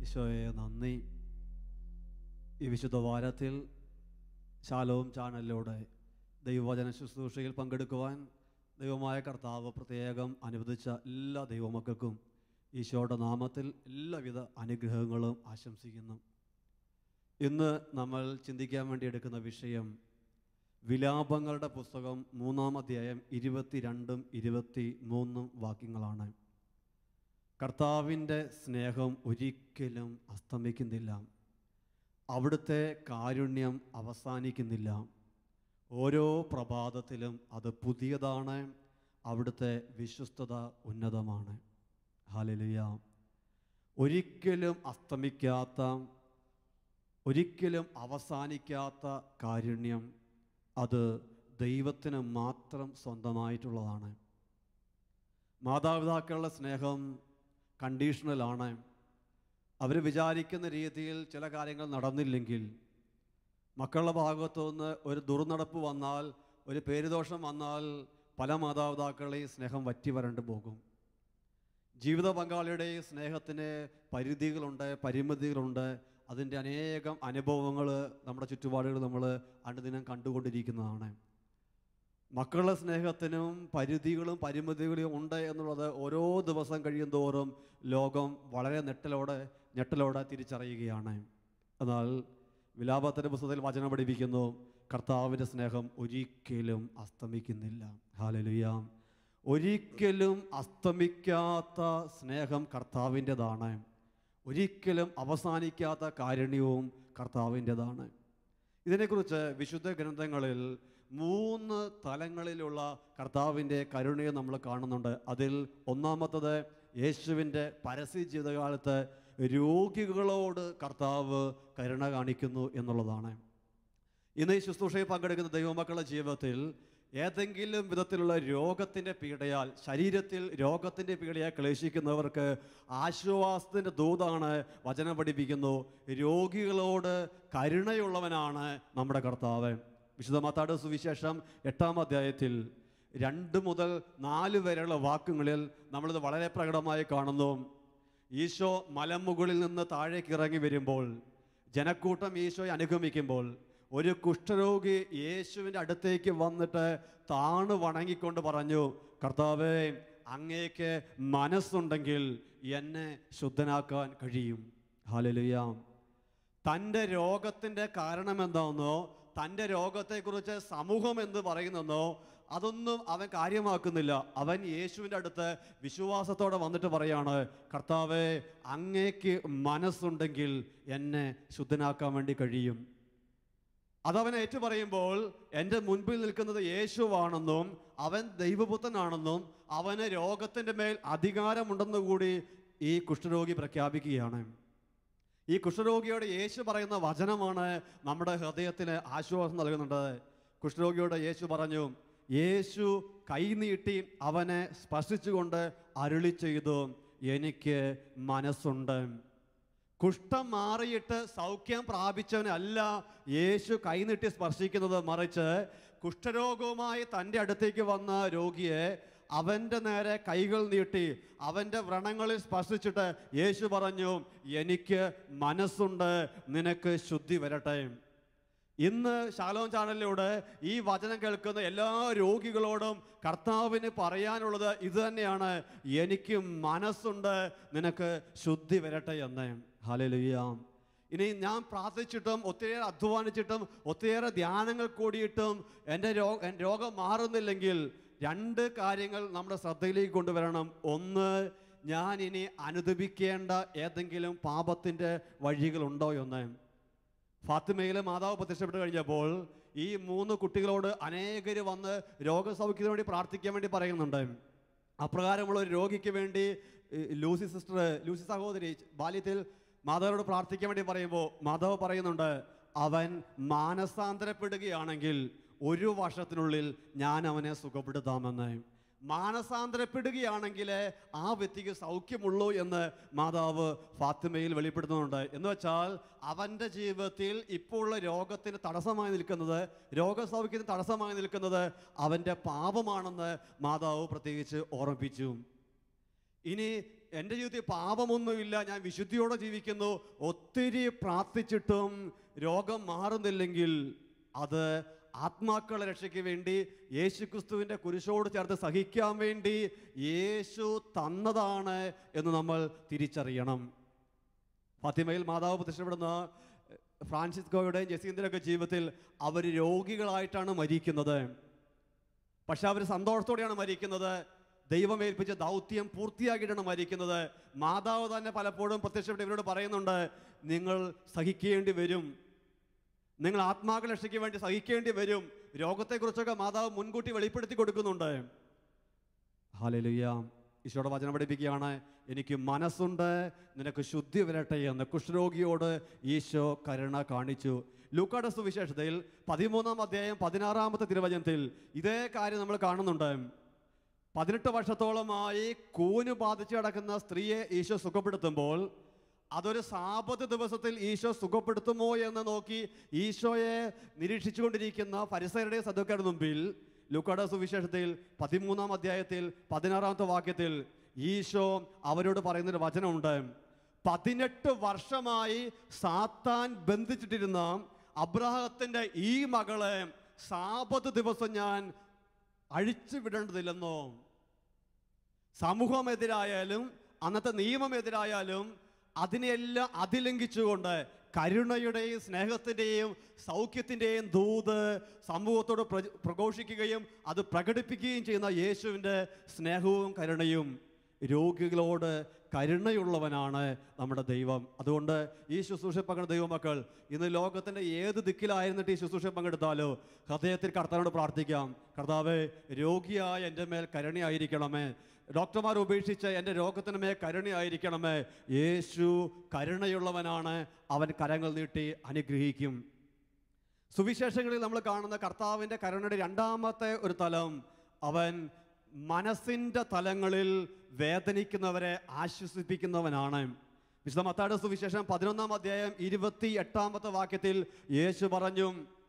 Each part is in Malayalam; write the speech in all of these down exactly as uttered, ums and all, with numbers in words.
ഈശോയെ നന്ദി. ഈ വിശുദ്ധ വാരത്തിൽ ശാലോം ചാനലിലൂടെ ദൈവവചന ശുശ്രൂഷയിൽ പങ്കെടുക്കുവാൻ ദൈവമായ കർത്താവ് പ്രത്യേകം അനുവദിച്ച എല്ലാ ദൈവമക്കൾക്കും ഈശോയുടെ നാമത്തിൽ എല്ലാവിധ അനുഗ്രഹങ്ങളും ആശംസിക്കുന്നു. ഇന്ന് നമ്മൾ ചിന്തിക്കാൻ വേണ്ടി എടുക്കുന്ന വിഷയം വിലാപങ്ങളുടെ പുസ്തകം മൂന്നാം അധ്യായം ഇരുപത്തിരണ്ടും ഇരുപത്തി മൂന്നും വാക്യങ്ങളാണ്. കർത്താവിൻ്റെ സ്നേഹം ഒരിക്കലും അസ്തമിക്കുന്നില്ല, അവിടുത്തെ കാരുണ്യം അവസാനിക്കുന്നില്ല, ഓരോ പ്രഭാതത്തിലും അത് പുതിയതാണ്, അവിടുത്തെ വിശ്വസ്തത ഉന്നതമാണ്. ഹല്ലേലൂയ. ഒരിക്കലും അസ്തമിക്കാത്ത, ഒരിക്കലും അവസാനിക്കാത്ത കാരുണ്യം അത് ദൈവത്തിന് മാത്രം സ്വന്തമായിട്ടുള്ളതാണ്. മാതാപിതാക്കളുടെ സ്നേഹം കണ്ടീഷണലാണ്. അവർ വിചാരിക്കുന്ന രീതിയിൽ ചില കാര്യങ്ങൾ നടന്നില്ലെങ്കിൽ, മക്കളുടെ ഭാഗത്തു നിന്ന് ഒരു ദുർനടപ്പ് വന്നാൽ, ഒരു പേരുദോഷം വന്നാൽ പല മാതാപിതാക്കളുടെയും സ്നേഹം വറ്റി വരണ്ടു പോകും. ജീവിത പങ്കാളിയുടെ സ്നേഹത്തിന് പരിധികളുണ്ട്, പരിമിതികളുണ്ട്. അതിൻ്റെ അനേകം അനുഭവങ്ങൾ നമ്മുടെ ചുറ്റുപാടുകൾ നമ്മൾ അനുദിനം കണ്ടുകൊണ്ടിരിക്കുന്നതാണ്. മക്കളുടെ സ്നേഹത്തിനും പരിധികളും പരിമിതികളും ഉണ്ട് എന്നുള്ളത് ഓരോ ദിവസം കഴിയും തോറും ലോകം വളരെ നെട്ടലോടെ ഞെട്ടലോടെ തിരിച്ചറിയുകയാണ്. എന്നാൽ വിലാപത്തിൻ്റെ പുസ്തകത്തിൽ വചനം പഠിപ്പിക്കുന്നു, കർത്താവിൻ്റെ സ്നേഹം ഒരിക്കലും അസ്തമിക്കുന്നില്ല. ഹല്ലേലൂയ. ഒരിക്കലും അസ്തമിക്കാത്ത സ്നേഹം കർത്താവിൻ്റെതാണ്. ഒരിക്കലും അവസാനിക്കാത്ത കാരുണ്യവും കർത്താവിൻ്റെതാണ്. ഇതിനെക്കുറിച്ച് വിശുദ്ധ ഗ്രന്ഥങ്ങളിൽ മൂന്ന് തലങ്ങളിലുള്ള കർത്താവിൻ്റെ കരുണയെ നമ്മൾ കാണുന്നുണ്ട്. അതിൽ ഒന്നാമത്തത് യേശുവിൻ്റെ പരസ്യ ജീവിതകാലത്ത് രോഗികളോട് കർത്താവ് കരുണ കാണിക്കുന്നു എന്നുള്ളതാണ്. ഇന്ന് ഈ ശുശ്രൂഷയിൽ പങ്കെടുക്കുന്ന ദൈവമക്കളുടെ ജീവിതത്തിൽ ഏതെങ്കിലും വിധത്തിലുള്ള രോഗത്തിൻ്റെ പീഡയാൽ, ശരീരത്തിൽ രോഗത്തിൻ്റെ പീഡയാൽ ക്ലേശിക്കുന്നവർക്ക് ആശ്വാസത്തിൻ്റെ ദൂതാണ് വചനം പഠിപ്പിക്കുന്നു. രോഗികളോട് കരുണയുള്ളവനാണ് നമ്മുടെ കർത്താവ്. വിശുദ്ധ മത്തായിയുടെ സുവിശേഷം എട്ടാം അധ്യായത്തിൽ രണ്ട് മുതൽ നാല് വരെയുള്ള വാക്യങ്ങളിൽ നമ്മളിത് വളരെ പ്രകടമായി കാണുന്നു. ഈശോ മലമുകളിൽ നിന്ന് താഴേക്ക് ഇറങ്ങി വരുമ്പോൾ, ജനക്കൂട്ടം ഈശോയെ അനുഗമിക്കുമ്പോൾ, ഒരു കുഷ്ഠരോഗി യേശുവിൻ്റെ അടുത്തേക്ക് വന്നിട്ട് താണു വണങ്ങിക്കൊണ്ട് പറഞ്ഞു, കർത്താവേ, അങ്ങേക്ക് മനസ്സുണ്ടെങ്കിൽ എന്നെ ശുദ്ധനാക്കാൻ കഴിയും. ഹല്ലേലൂയ. തൻ്റെ രോഗത്തിൻ്റെ കാരണം എന്താണെന്നോ, തൻ്റെ രോഗത്തെക്കുറിച്ച് സമൂഹം എന്ത് പറയുന്നെന്നോ അതൊന്നും അവൻ കാര്യമാക്കുന്നില്ല. അവൻ യേശുവിൻ്റെ അടുത്ത് വിശ്വാസത്തോടെ വന്നിട്ട് പറയാണ്, കർത്താവേ, അങ്ങേക്ക് മനസ്സുണ്ടെങ്കിൽ എന്നെ ശുദ്ധനാക്കാൻ വേണ്ടി കഴിയും. അതവൻ ഏറ്റു പറയുമ്പോൾ എൻ്റെ മുൻപിൽ നിൽക്കുന്നത് യേശുവാണെന്നും അവൻ ദൈവപുത്രനാണെന്നും അവന് രോഗത്തിൻ്റെ മേൽ അധികാരമുണ്ടെന്നു കൂടി ഈ കുഷ്ഠരോഗി പ്രഖ്യാപിക്കുകയാണ്. ഈ കുഷ്ഠരോഗിയോട് യേശു പറയുന്ന വചനമാണ് നമ്മുടെ ഹൃദയത്തിന് ആശ്വാസം നൽകുന്നുണ്ട്. കുഷ്ഠരോഗിയോട് യേശു പറഞ്ഞു, യേശു കൈനീട്ടി അവനെ സ്പർശിച്ചുകൊണ്ട് അരുളി ചെയ്തു, എനിക്ക് മനസ്സുണ്ട്. കുഷ്ഠം മാറിയിട്ട് സൗഖ്യം പ്രാപിച്ചവനല്ല യേശു കൈനീട്ടി സ്പർശിക്കുന്നത്, മറിച്ച് കുഷ്ഠരോഗവുമായി തൻ്റെ അടുത്തേക്ക് വന്ന രോഗിയെ അവൻ്റെ നേരെ കൈകൾ നീട്ടി അവൻ്റെ വ്രണങ്ങളിൽ സ്പർശിച്ചിട്ട് യേശു പറഞ്ഞു, എനിക്ക് മനസ്സുണ്ട്, നിനക്ക് ശുദ്ധി വരട്ടെ. ഇന്ന് ശാലോം ചാനലിലൂടെ ഈ വചനം കേൾക്കുന്ന എല്ലാ രോഗികളോടും കർത്താവിന് പറയാനുള്ളത് ഇത് തന്നെയാണ്, എനിക്ക് മനസ്സുണ്ട്, നിനക്ക് ശുദ്ധി വരട്ടെ എന്ന്. ഹല്ലേലൂയ. ഇനി ഞാൻ പ്രാർത്ഥിച്ചിട്ടും ഒത്തിരിയേറെ അധ്വാനിച്ചിട്ടും ഒത്തിരിയേറെ ധ്യാനങ്ങൾ കൂടിയിട്ടും എൻ്റെ രോഗ രോഗം മാറുന്നില്ലെങ്കിൽ രണ്ട് കാര്യങ്ങൾ നമ്മുടെ ശ്രദ്ധയിലേക്ക് കൊണ്ടുവരണം. ഒന്ന്, ഞാൻ ഇനി അനുദപിക്കേണ്ട ഏതെങ്കിലും പാപത്തിൻ്റെ വഴികളുണ്ടോ എന്ന്. ഫാത്തിമയിലെ മാതാവ് പ്രത്യക്ഷപ്പെട്ട് കഴിഞ്ഞപ്പോൾ ഈ മൂന്ന് കുട്ടികളോട് അനേകർ വന്ന് രോഗസൗഖ്യത്തിന് വേണ്ടി പ്രാർത്ഥിക്കാൻ വേണ്ടി പറയുന്നുണ്ട്. അപ്രകാരമുള്ള ഒരു രോഗിക്ക് വേണ്ടി ലൂസി സിസ്റ്റർ, ലൂസി സഹോദരി ബാല്യത്തിൽ മാതാവിനോട് പ്രാർത്ഥിക്കാൻ വേണ്ടി പറയുമ്പോൾ മാതാവ് പറയുന്നുണ്ട്, അവൻ മാനസാന്തരപ്പെടുകയാണെങ്കിൽ ഒരു വർഷത്തിനുള്ളിൽ ഞാൻ അവനെ സുഖപ്പെടുത്താമെന്ന്. മാനസാന്തരപ്പെടുകയാണെങ്കിൽ ആ വ്യക്തിക്ക് സൗഖ്യമുള്ളൂ എന്ന് മാതാവ് ഫാത്തിമയിൽ വെളിപ്പെടുത്തുന്നുണ്ട്. എന്ന് വെച്ചാൽ അവൻ്റെ ജീവിതത്തിൽ ഇപ്പോൾ ഉള്ള രോഗത്തിന് തടസ്സമായി നിൽക്കുന്നത്, രോഗസൗഖ്യത്തിന് തടസ്സമായി നിൽക്കുന്നത് അവൻ്റെ പാപമാണെന്ന് മാതാവ് പ്രത്യേകിച്ച് ഓർമ്മിപ്പിച്ചു. ഇനി എൻ്റെ ജീവിതത്തിൽ പാപമൊന്നുമില്ല, ഞാൻ വിശുദ്ധിയോടെ ജീവിക്കുന്നു, ഒത്തിരി പ്രാർത്ഥിച്ചിട്ടും രോഗം മാറുന്നില്ലെങ്കിൽ അത് ആത്മാക്കളുടെ രക്ഷയ്ക്ക് വേണ്ടി യേശുക്രിസ്തുവിൻ്റെ കുരിശോട് ചേർത്ത് സഹിക്കാൻ വേണ്ടി യേശു തന്നതാണ് എന്ന് നമ്മൾ തിരിച്ചറിയണം. ഫാത്തിമയിൽ മാതാവ് പ്രത്യക്ഷപ്പെടുന്ന ഫ്രാൻസിസ്കോയുടെയും ജസീന്തിൻ്റെയൊക്കെ ജീവിതത്തിൽ അവർ രോഗികളായിട്ടാണ് മരിക്കുന്നത്. പക്ഷെ അവർ സന്തോഷത്തോടെയാണ് മരിക്കുന്നത്. ദൈവം ഏൽപ്പിച്ച ദൗത്യം പൂർത്തിയാക്കിയിട്ടാണ് മരിക്കുന്നത്. മാതാവ് തന്നെ പലപ്പോഴും പ്രത്യക്ഷപ്പെട്ട് ഇവരോട് പറയുന്നുണ്ട്, നിങ്ങൾ സഹിക്കേണ്ടി വരും, നിങ്ങൾ ആത്മാക്കളെ രക്ഷയ്ക്ക് വേണ്ടി സഹിക്കേണ്ടി വരും. രോഗത്തെക്കുറിച്ചൊക്കെ മാതാവ് മുൻകൂട്ടി വെളിപ്പെടുത്തി കൊടുക്കുന്നുണ്ട്. ഹല്ലേലൂയ. ഈശോയുടെ വചനം പഠിപ്പിക്കുകയാണ്, എനിക്ക് മനസ്സുണ്ട്, നിനക്ക് ശുദ്ധി വരട്ടെ എന്ന് കുഷ്ഠരോഗിയോട് ഈശോ കരുണ കാണിച്ചു. ലൂക്കായുടെ സുവിശേഷത്തിൽ പതിമൂന്നാം അധ്യായം പതിനാറാമത്തെ തിരുവചനത്തിൽ ഇതേ കാര്യം നമ്മൾ കാണുന്നുണ്ട്. പതിനെട്ട് വർഷത്തോളമായി കൂന് ബാധിച്ച് കിടക്കുന്ന സ്ത്രീയെ ഈശോ സുഖപ്പെടുത്തുമ്പോൾ അതൊരു സാബത്ത് ദിവസത്തിൽ ഈശോ സുഖപ്പെടുത്തുമോ എന്ന് നോക്കി ഈശോയെ നിരീക്ഷിച്ചുകൊണ്ടിരിക്കുന്ന ഫരിസയരുടെയും സദുക്കാരുടെ മുമ്പിൽ ലൂക്കായുടെ സുവിശേഷത്തിൽ പതിമൂന്നാം അധ്യായത്തിൽ പതിനാറാമത്തെ വാക്യത്തിൽ ഈശോ അവരോട് പറയുന്നൊരു വചനമുണ്ട്. പതിനെട്ട് വർഷമായി സാത്താൻ ബന്ധിച്ചിട്ടിരുന്ന അബ്രാഹത്തിന്റെ ഈ മകളെ സാബത്ത് ദിവസം ഞാൻ അഴിച്ചു വിടേണ്ടതില്ലെന്നോ. സമൂഹമെതിരായാലും അന്നത്തെ നിയമമെതിരായാലും അതിനെല്ലാം അതിലംഘിച്ചുകൊണ്ട് കരുണയുടെയും സ്നേഹത്തിൻ്റെയും സൗഖ്യത്തിൻ്റെയും ദൂത് സമൂഹത്തോട് പ്രഘോഷിക്കുകയും അത് പ്രകടിപ്പിക്കുകയും ചെയ്യുന്ന യേശുവിൻ്റെ സ്നേഹവും കരുണയും, രോഗികളോട് കരുണയുള്ളവനാണ് നമ്മുടെ ദൈവം. അതുകൊണ്ട് ഈ ശുശ്രൂഷ പങ്കെടുത്ത ദൈവമക്കൾ ഇന്ന് ലോകത്തിൻ്റെ ഏത് ദിക്കിലായിരുന്നിട്ട് ഈ ശുശ്രൂഷ പങ്കെടുത്താലോ ഹൃദയത്തിൽ കർത്താവിനോട് പ്രാർത്ഥിക്കാം, കർത്താവേ രോഗിയായ എൻ്റെ മേൽ കരുണയായിരിക്കണമേ, ഡോക്ടർമാർ ഉപേക്ഷിച്ച് എൻ്റെ രോഗത്തിന് മേൽ കരുണയായിരിക്കണമേ. യേശു കരുണയുള്ളവനാണ്, അവൻ കരങ്ങൾ നീട്ടി അനുഗ്രഹിക്കും. സുവിശേഷങ്ങളിൽ നമ്മൾ കാണുന്ന കർത്താവിൻ്റെ കരുണയുടെ രണ്ടാമത്തെ ഒരു തലം, അവൻ മനസ്സിൻ്റെ തലങ്ങളിൽ വേദനിക്കുന്നവരെ ആശ്വസിപ്പിക്കുന്നവനാണ്. വിശുദ്ധ മത്തായിയുടെ സുവിശേഷം പതിനൊന്നാം അധ്യായം ഇരുപത്തി എട്ടാമത്തെ വാക്യത്തിൽ യേശു പറഞ്ഞു,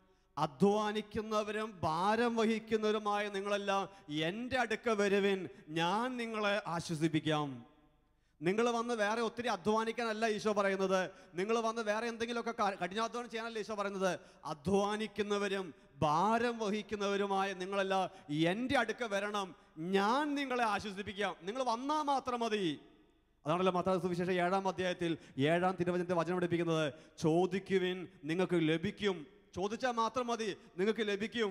അധ്വാനിക്കുന്നവരും ഭാരം വഹിക്കുന്നവരുമായ നിങ്ങളെല്ലാം എൻ്റെ അടുക്ക വരുവിൻ, ഞാൻ നിങ്ങളെ ആശ്വസിപ്പിക്കാം. നിങ്ങൾ വന്ന് വേറെ ഒത്തിരി അധ്വാനിക്കാനല്ല ഈശോ പറയുന്നത്, നിങ്ങൾ വന്ന് വേറെ എന്തെങ്കിലുമൊക്കെ കഠിനാധ്വാനം ചെയ്യാനല്ല ഈശോ പറയുന്നത്. അധ്വാനിക്കുന്നവരും ഭാരം വഹിക്കുന്നവരുമായ നിങ്ങളെല്ലാം എൻ്റെ അടുക്ക വരണം, ഞാൻ നിങ്ങളെ ആശ്വസിപ്പിക്കാം. നിങ്ങൾ വന്നാൽ മാത്രം മതി. അതാണല്ലോ മത്തായി സുവിശേഷം ഏഴാം അധ്യായത്തിൽ ഏഴാം തിരുവചനത്തെ വചനം പഠിപ്പിക്കുന്നത്, ചോദിക്കുവിൻ നിങ്ങൾക്ക് ലഭിക്കും, ചോദിച്ചാൽ മാത്രം മതി, നിങ്ങൾക്ക് ലഭിക്കും.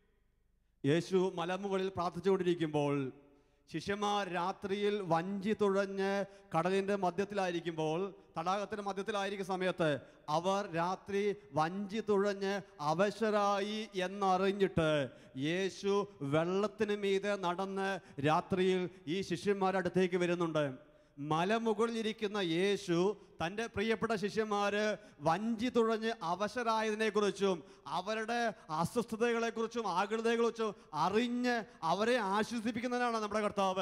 യേശു മലമുകളിൽ പ്രാർത്ഥിച്ചുകൊണ്ടിരിക്കുമ്പോൾ ശിഷ്യന്മാർ രാത്രിയിൽ വഞ്ചി തുഴഞ്ഞ് കടലിൻ്റെ മധ്യത്തിലായിരിക്കുമ്പോൾ, തടാകത്തിൻ്റെ മധ്യത്തിലായിരിക്കുന്ന സമയത്ത് അവർ രാത്രി വഞ്ചി തുഴഞ്ഞ് അവശരായി എന്നറിഞ്ഞിട്ട് യേശു വെള്ളത്തിന് മീതെ നടന്ന് രാത്രിയിൽ ഈ ശിഷ്യന്മാരുടെ അടുത്തേക്ക് വരുന്നുണ്ട്. മലമുകളിലിരിക്കുന്ന യേശു തൻ്റെ പ്രിയപ്പെട്ട ശിഷ്യന്മാര് വഞ്ചി തുഴഞ്ഞ് അവശരായതിനെക്കുറിച്ചും അവരുടെ അസ്വസ്ഥതകളെക്കുറിച്ചും ആകുലതകളെക്കുറിച്ചും അറിഞ്ഞ് അവരെ ആശ്വസിപ്പിക്കുന്നതിനാണ് നമ്മുടെ കർത്താവ്.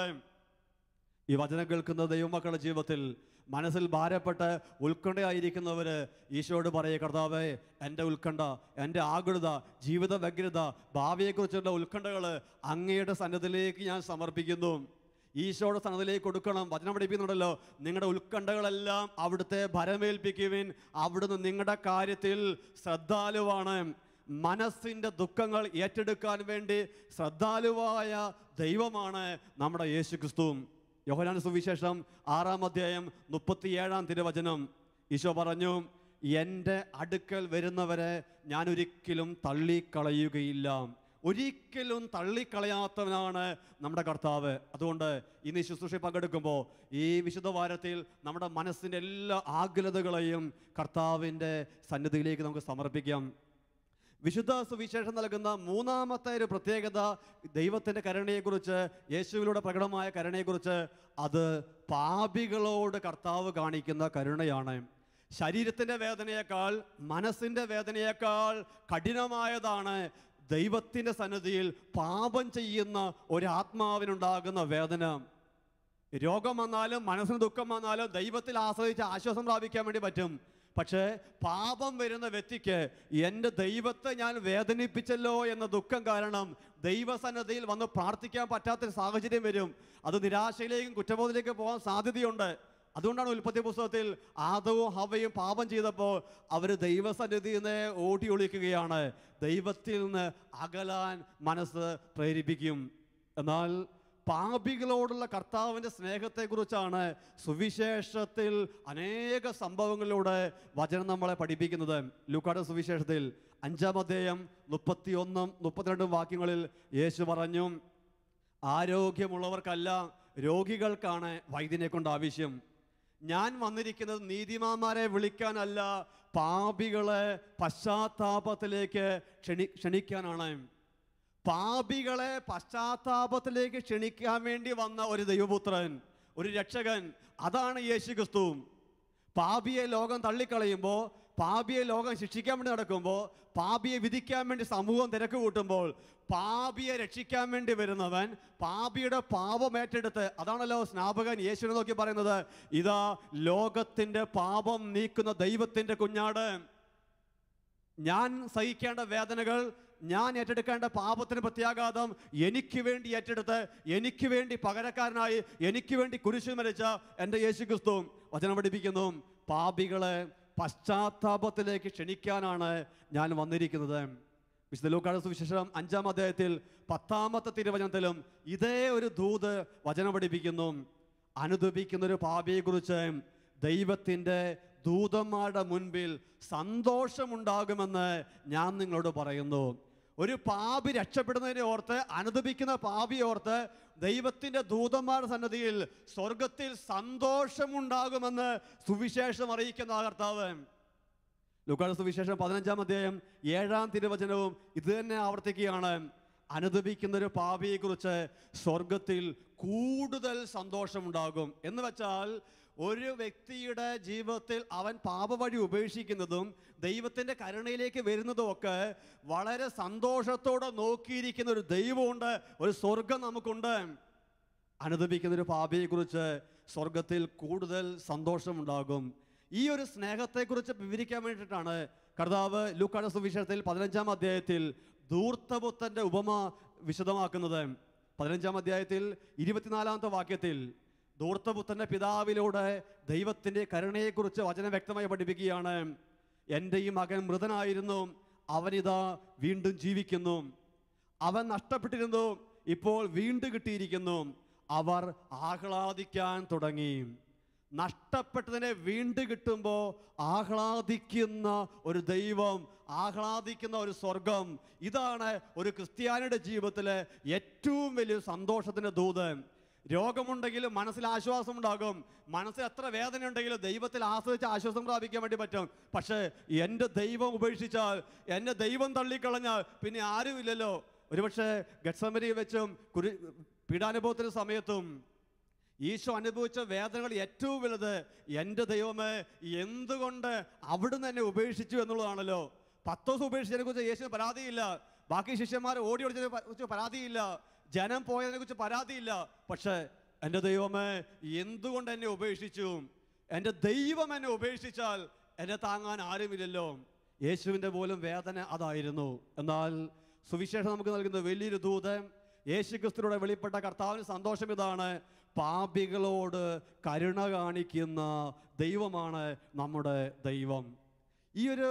ഈ വചനം കേൾക്കുന്ന ദൈവമക്കളുടെ ജീവിതത്തിൽ മനസ്സിൽ ഭാരപ്പെട്ട് ഉത്കണ്ഠയായിരിക്കുന്നവർ ഈശോയോട് പറയുക, കർത്താവേ എൻ്റെ ഉത്കണ്ഠ, എൻ്റെ ആകുലത, ജീവിത വ്യഗ്രത, ഭാവിയെക്കുറിച്ചുള്ള ഉത്കണ്ഠകൾ അങ്ങയുടെ സന്നിധിയിലേക്ക് ഞാൻ സമർപ്പിക്കുന്നു. ഈശോയുടെ സന്നദ്ധയിലേക്ക് കൊടുക്കണം. വചനം പഠിപ്പിക്കുന്നുണ്ടല്ലോ, നിങ്ങളുടെ ഉത്കണ്ഠകളെല്ലാം അവിടുത്തെ ഭരമേൽപ്പിക്കുവിൻ, അവിടുന്ന് നിങ്ങളുടെ കാര്യത്തിൽ ശ്രദ്ധാലുവാണ്. മനസ്സിൻ്റെ ദുഃഖങ്ങൾ ഏറ്റെടുക്കാൻ വേണ്ടി ശ്രദ്ധാലുവായ ദൈവമാണ് നമ്മുടെ യേശുക്രിസ്തു. യോഹന്നാന്റെ സുവിശേഷം ആറാം അധ്യായം മുപ്പത്തിയേഴാം തിരുവചനം ഈശോ പറഞ്ഞു, എൻ്റെ അടുക്കൽ വരുന്നവരെ ഞാൻ ഒരിക്കലും തള്ളിക്കളയുകയില്ല. ഒരിക്കലും തള്ളിക്കളയാത്തവനാണ് നമ്മുടെ കർത്താവ്. അതുകൊണ്ട് ഇന്ന് ഈ ശുശ്രൂഷയിൽ പങ്കെടുക്കുമ്പോൾ ഈ വിശുദ്ധ വാരത്തിൽ നമ്മുടെ മനസ്സിൻ്റെ എല്ലാ ആകുലതകളെയും കർത്താവിൻ്റെ സന്നിധിയിലേക്ക് നമുക്ക് സമർപ്പിക്കാം. വിശുദ്ധ സുവിശേഷം നൽകുന്ന മൂന്നാമത്തെ ഒരു പ്രത്യേകത ദൈവത്തിൻ്റെ കരുണയെക്കുറിച്ച്, യേശുവിലൂടെ പ്രകടമായ കരുണയെക്കുറിച്ച്, അത് പാപികളോട് കർത്താവ് കാണിക്കുന്ന കരുണയാണ്. ശരീരത്തിൻ്റെ വേദനയേക്കാൾ മനസ്സിൻ്റെ വേദനയേക്കാൾ കഠിനമായതാണ് ദൈവത്തിൻ്റെ സന്നിധിയിൽ പാപം ചെയ്യുന്ന ഒരാത്മാവിനുണ്ടാകുന്ന വേദന. രോഗം വന്നാലും മനസ്സിന് ദുഃഖം വന്നാലും ദൈവത്തിൽ ആശ്രയിച്ച് ആശ്വാസം പ്രാപിക്കാൻ വേണ്ടി പറ്റും. പക്ഷേ പാപം വരുന്ന വ്യക്തിക്ക് എൻ്റെ ദൈവത്തെ ഞാൻ വേദനിപ്പിച്ചല്ലോ എന്ന ദുഃഖം കാരണം ദൈവസന്നദ്ധിയിൽ വന്ന് പ്രാർത്ഥിക്കാൻ പറ്റാത്തൊരു സാഹചര്യം വരും. അത് നിരാശയിലേക്കും കുറ്റബോധത്തിലേക്കും പോകാൻ സാധ്യതയുണ്ട്. അതുകൊണ്ടാണ് ഉൽപ്പത്തി പുസ്തകത്തിൽ ആദവും ഹവ്വയും പാപം ചെയ്തപ്പോൾ അവർ ദൈവസന്നിധിയിൽ നിന്ന് ഓടി ഒളിക്കുകയാണ്. ദൈവത്തിൽ നിന്ന് അകലാൻ മനസ്സ് പ്രേരിപ്പിക്കും. എന്നാൽ പാപികളോടുള്ള കർത്താവിൻ്റെ സ്നേഹത്തെക്കുറിച്ചാണ് സുവിശേഷത്തിൽ അനേക സംഭവങ്ങളിലൂടെ വചനം നമ്മളെ പഠിപ്പിക്കുന്നത്. ലൂക്കായുടെ സുവിശേഷത്തിൽ അഞ്ചാം അധ്യായം മുപ്പത്തി ഒന്നും മുപ്പത്തിരണ്ടും വാക്യങ്ങളിൽ യേശു പറഞ്ഞു, ആരോഗ്യമുള്ളവർക്കല്ല രോഗികൾക്കാണ് വൈദ്യനെ കൊണ്ട് ആവശ്യം. ഞാൻ വന്നിരിക്കുന്നത് നീതിമാന്മാരെ വിളിക്കാനല്ല, പാപികളെ പശ്ചാത്താപത്തിലേക്ക് ക്ഷണി ക്ഷണിക്കാനാണ്. പാപികളെ പശ്ചാത്താപത്തിലേക്ക് ക്ഷണിക്കാൻ വേണ്ടി വന്ന ഒരു ദൈവപുത്രൻ, ഒരു രക്ഷകൻ, അതാണ് യേശു ക്രിസ്തു. പാപിയെ ലോകം തള്ളിക്കളയുമ്പോൾ, പാപിയെ ലോകം ശിക്ഷിക്കാൻ വേണ്ടി നടക്കുമ്പോൾ, പാപിയെ വിധിക്കാൻ വേണ്ടി സമൂഹം തിരക്ക് കൂട്ടുമ്പോൾ, പാപിയെ രക്ഷിക്കാൻ വേണ്ടി വരുന്നവൻ പാപിയുടെ പാപം ഏറ്റെടുത്ത്, അതാണല്ലോ സ്നാപകൻ യേശുവിനെ നോക്കി പറയുന്നത്, ഇതാ ലോകത്തിൻ്റെ പാപം നീക്കുന്ന ദൈവത്തിൻ്റെ കുഞ്ഞാട്. ഞാൻ സഹിക്കേണ്ട വേദനകൾ, ഞാൻ ഏറ്റെടുക്കേണ്ട പാപത്തിന് പ്രത്യാഘാതം എനിക്ക് വേണ്ടി ഏറ്റെടുത്ത് എനിക്ക് വേണ്ടി പകരക്കാരനായി എനിക്ക് വേണ്ടി കുരിശിൽ മരിച്ച എൻ്റെ യേശു ക്രിസ്തു വചനം പഠിപ്പിക്കുന്നു, പാപികളെ പശ്ചാത്താപത്തിലേക്ക് ക്ഷണിക്കാനാണ് ഞാൻ വന്നിരിക്കുന്നത്. വിശുദ്ധ ലൂക്കായുടെ സുവിശേഷം അഞ്ചാം അധ്യായത്തിൽ പത്താമത്തെ തിരുവചനത്തിലും ഇതേ ഒരു ദൂത് വചനം പഠിപ്പിക്കുന്നു. അനുദപിക്കുന്നൊരു പാപിയെക്കുറിച്ച് ദൈവത്തിൻ്റെ ദൂതന്മാരുടെ മുൻപിൽ സന്തോഷമുണ്ടാകുമെന്ന് ഞാൻ നിങ്ങളോട് പറയുന്നു. ഒരു പാപി രക്ഷപ്പെടുന്നതിനെ ഓർത്ത്, അനുദപിക്കുന്ന പാപി ഓർത്ത് ദൈവത്തിൻ്റെ ദൂതന്മാരുടെ സന്നിധിയിൽ സ്വർഗത്തിൽ സന്തോഷമുണ്ടാകുമെന്ന് സുവിശേഷം അറിയിക്കുന്ന കർത്താവ്. ലൂക്കായുടെ സുവിശേഷം പതിനഞ്ചാം അധ്യായം ഏഴാം തിരുവചനവും ഇത് തന്നെ ആവർത്തിക്കുകയാണ്. അനുദപിക്കുന്നൊരു പാപിയെക്കുറിച്ച് സ്വർഗത്തിൽ കൂടുതൽ സന്തോഷമുണ്ടാകും എന്ന് വെച്ചാൽ, ഒരു വ്യക്തിയുടെ ജീവിതത്തിൽ അവൻ പാപവഴി ഉപേക്ഷിക്കുന്നതും ദൈവത്തിൻ്റെ കരുണയിലേക്ക് വരുന്നതും ഒക്കെ വളരെ സന്തോഷത്തോടെ നോക്കിയിരിക്കുന്ന ഒരു ദൈവമുണ്ട്, ഒരു സ്വർഗം നമുക്കുണ്ട്. അനുദപിക്കുന്നൊരു പാപിയെക്കുറിച്ച് സ്വർഗത്തിൽ കൂടുതൽ സന്തോഷമുണ്ടാകും. ഈ ഒരു സ്നേഹത്തെക്കുറിച്ച് വിവരിക്കാൻ വേണ്ടിയിട്ടാണ് കർത്താവ് ലൂക്കായുടെ സുവിശേഷത്തിൽ പതിനഞ്ചാം അധ്യായത്തിൽ ധൂർത്തപുത്രൻ്റെ ഉപമ വിശദമാക്കുന്നത്. പതിനഞ്ചാം അധ്യായത്തിൽ ഇരുപത്തിനാലാമത്തെ വാക്യത്തിൽ ധൂർത്തപുത്രൻ്റെ പിതാവിലൂടെ ദൈവത്തിൻ്റെ കരുണയെക്കുറിച്ച് വചനം വ്യക്തമായി പഠിപ്പിക്കുകയാണ്. എൻ്റെ ഈ മകൻ മൃതനായിരുന്നു, അവനിതാ വീണ്ടും ജീവിക്കുന്നു. അവൻ നഷ്ടപ്പെട്ടിരുന്നു, ഇപ്പോൾ വീണ്ടും കിട്ടിയിരിക്കുന്നു. അവർ ആഹ്ലാദിക്കാൻ തുടങ്ങി. നഷ്ടപ്പെട്ടതിനെ വീണ്ടും കിട്ടുമ്പോൾ ആഹ്ലാദിക്കുന്ന ഒരു ദൈവം, ആഹ്ലാദിക്കുന്ന ഒരു സ്വർഗം, ഇതാണ് ഒരു ക്രിസ്ത്യാനിയുടെ ജീവിതത്തിലെ ഏറ്റവും വലിയ സന്തോഷത്തിൻ്റെ ദൂത്. രോഗമുണ്ടെങ്കിലും മനസ്സിൽ ആശ്വാസം ഉണ്ടാകും. മനസ്സിൽ എത്ര വേദന ഉണ്ടെങ്കിലും ദൈവത്തിൽ ആശ്രയിച്ച് ആശ്വാസം പ്രാപിക്കാൻ വേണ്ടി പറ്റും. പക്ഷേ എൻ്റെ ദൈവം ഉപേക്ഷിച്ചാൽ, എൻ്റെ ദൈവം തള്ളിക്കളഞ്ഞാൽ പിന്നെ ആരുമില്ലല്ലോ. ഒരുപക്ഷെ ഗെത്സമനിയിൽ വെച്ചും കുരി പീഡാനുഭവത്തിൻ്റെ സമയത്തും ഈശോ അനുഭവിച്ച വേദനകൾ ഏറ്റവും വലുത് എൻ്റെ ദൈവമേ എന്തുകൊണ്ട് അവിടുന്ന് എന്നെ ഉപേക്ഷിച്ചു എന്നുള്ളതാണല്ലോ. പത്ത് ദിവസം ഉപേക്ഷിച്ചതിനെ കുറിച്ച് യേശുവിന് പരാതിയില്ല, ബാക്കി ശിഷ്യന്മാർ ഓടി ഓടിച്ചതിനെ കുറിച്ച് പരാതിയില്ല, ജനം പോയതിനെ കുറിച്ച് പരാതിയില്ല. പക്ഷേ എൻ്റെ ദൈവമേ എന്തുകൊണ്ട് എന്നെ ഉപേക്ഷിച്ചു? എൻ്റെ ദൈവം എന്നെ ഉപേക്ഷിച്ചാൽ എന്നെ താങ്ങാൻ ആരുമില്ലല്ലോ. യേശുവിൻ്റെ പോലും വേദന അതായിരുന്നു. എന്നാൽ സുവിശേഷം നമുക്ക് നൽകുന്ന വലിയൊരു ദൂത്, യേശു ക്രിസ്തുവിലൂടെ വെളിപ്പെട്ട കർത്താവിന് സന്തോഷം ഇതാണ്, പാപികളോട് കരുണ കാണിക്കുന്ന ദൈവമാണ് നമ്മുടെ ദൈവം. ഈ ഒരു